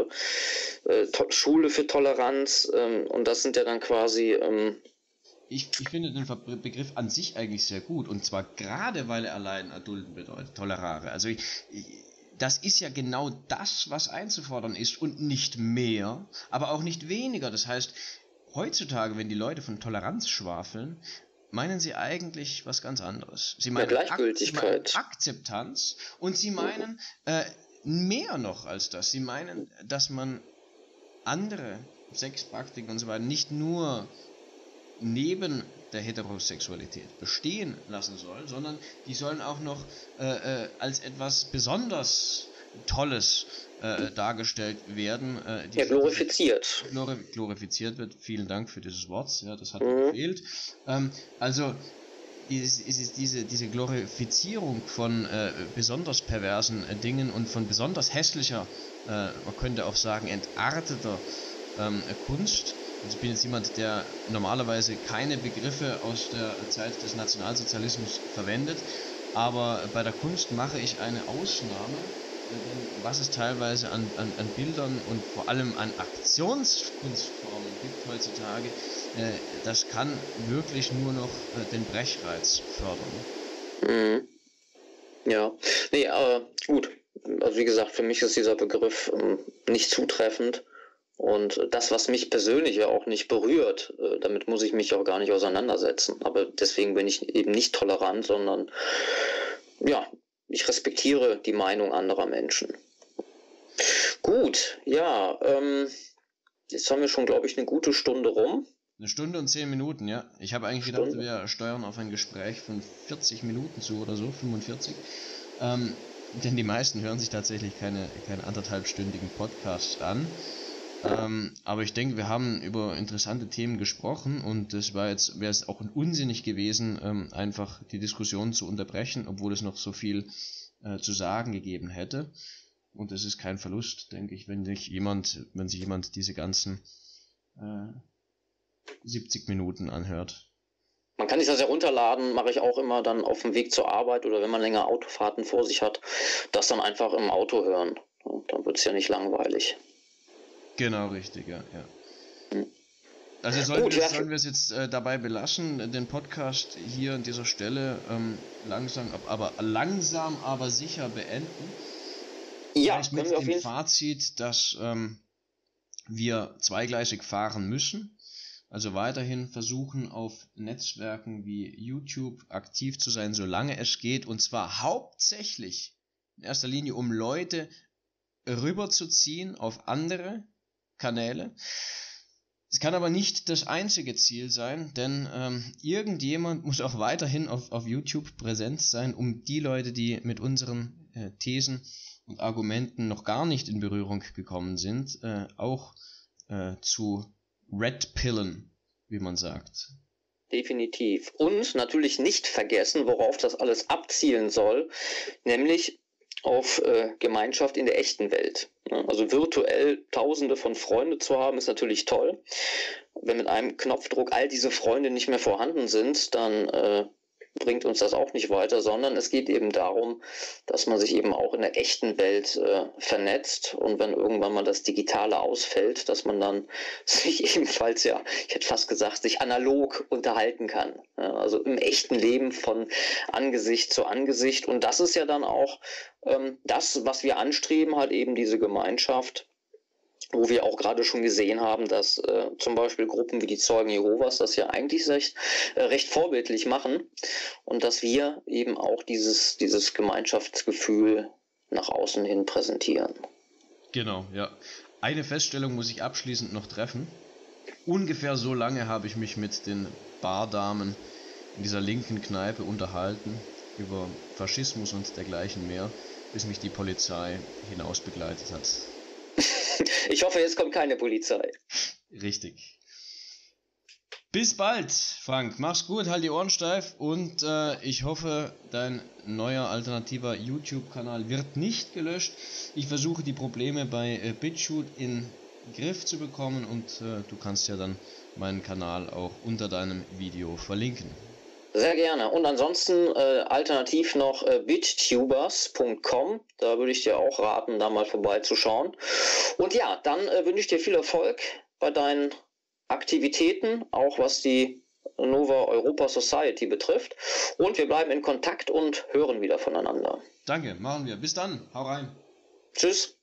Schule für Toleranz, und das sind ja dann quasi... Ich finde den Begriff an sich eigentlich sehr gut, und zwar gerade, weil er allein erdulden bedeutet, tolerare. Also das ist ja genau das, was einzufordern ist und nicht mehr, aber auch nicht weniger. Das heißt, heutzutage, wenn die Leute von Toleranz schwafeln, meinen sie eigentlich was ganz anderes. Sie meinen Gleichgültigkeit. Akzeptanz und sie meinen mehr noch als das. Sie meinen, dass man andere Sexpraktiken und so weiter nicht nur neben der Heterosexualität bestehen lassen soll, sondern die sollen auch noch als etwas besonders Tolles dargestellt werden. Glorifiziert. Glorifiziert wird. Vielen Dank für dieses Wort, ja, das hat mir gefehlt. Also diese Glorifizierung von besonders perversen Dingen und von besonders hässlicher, man könnte auch sagen entarteter Kunst, Also ich bin jetzt jemand, der normalerweise keine Begriffe aus der Zeit des Nationalsozialismus verwendet, aber bei der Kunst mache ich eine Ausnahme, denn was es teilweise an Bildern und vor allem an Aktionskunstformen gibt heutzutage, das kann wirklich nur noch den Brechreiz fördern. Mhm. Ja, nee, gut. Also wie gesagt, für mich ist dieser Begriff nicht zutreffend. Und das, was mich persönlich ja auch nicht berührt, damit muss ich mich auch gar nicht auseinandersetzen. Aber deswegen bin ich eben nicht tolerant, sondern ja, ich respektiere die Meinung anderer Menschen. Gut, ja, jetzt haben wir schon, glaube ich, eine gute Stunde rum. 1 Stunde und 10 Minuten, ja. Ich habe eigentlich gedacht, wir steuern auf ein Gespräch von 40 Minuten zu oder so, 45. Denn die meisten hören sich tatsächlich keine 1,5-stündigen Podcasts an. Aber ich denke, wir haben über interessante Themen gesprochen und es wäre es auch unsinnig gewesen, einfach die Diskussion zu unterbrechen, obwohl es noch so viel zu sagen gegeben hätte. Und es ist kein Verlust, denke ich, wenn sich jemand diese ganzen 70 Minuten anhört. Man kann sich das ja runterladen, mache ich auch immer dann auf dem Weg zur Arbeit oder wenn man länger Autofahrten vor sich hat, das dann einfach im Auto hören. Dann wird es ja nicht langweilig. Genau, richtig, ja. Also sollen wir es jetzt dabei belassen, den Podcast hier an dieser Stelle langsam aber sicher beenden. Ja, vielleicht mit dem Fazit, dass wir zweigleisig fahren müssen. Also weiterhin versuchen, auf Netzwerken wie YouTube aktiv zu sein, solange es geht. Und zwar hauptsächlich in erster Linie, um Leute rüberzuziehen auf andere Kanäle. Es kann aber nicht das einzige Ziel sein, denn irgendjemand muss auch weiterhin auf YouTube präsent sein, um die Leute, die mit unseren Thesen und Argumenten noch gar nicht in Berührung gekommen sind, auch zu Redpillen, wie man sagt. Definitiv. Und natürlich nicht vergessen, worauf das alles abzielen soll, nämlich auf Gemeinschaft in der echten Welt. Also virtuell Tausende von Freunden zu haben, ist natürlich toll. Wenn mit einem Knopfdruck all diese Freunde nicht mehr vorhanden sind, dann bringt uns das auch nicht weiter, sondern es geht eben darum, dass man sich eben auch in der echten Welt vernetzt und wenn irgendwann mal das Digitale ausfällt, dass man dann sich ebenfalls, ja, ich hätte fast gesagt, sich analog unterhalten kann. Ja, also im echten Leben von Angesicht zu Angesicht und das ist ja dann auch das, was wir anstreben, halt eben diese Gemeinschaft, wo wir auch gerade schon gesehen haben, dass zum Beispiel Gruppen wie die Zeugen Jehovas das ja eigentlich recht vorbildlich machen und dass wir eben auch dieses Gemeinschaftsgefühl nach außen hin präsentieren. Genau, ja. Eine Feststellung muss ich abschließend noch treffen. Ungefähr so lange habe ich mich mit den Bardamen in dieser linken Kneipe unterhalten über Faschismus und dergleichen mehr, bis mich die Polizei hinaus begleitet hat. Ich hoffe, jetzt kommt keine Polizei. Richtig. Bis bald, Frank. Mach's gut, halt die Ohren steif und ich hoffe, dein neuer alternativer YouTube-Kanal wird nicht gelöscht. Ich versuche die Probleme bei BitChute in den Griff zu bekommen und du kannst ja dann meinen Kanal auch unter deinem Video verlinken. Sehr gerne. Und ansonsten alternativ noch bittubers.com. Da würde ich dir auch raten, da mal vorbeizuschauen. Und ja, dann wünsche ich dir viel Erfolg bei deinen Aktivitäten, auch was die Nova Europa Society betrifft. Und wir bleiben in Kontakt und hören wieder voneinander. Danke, machen wir. Bis dann. Hau rein. Tschüss.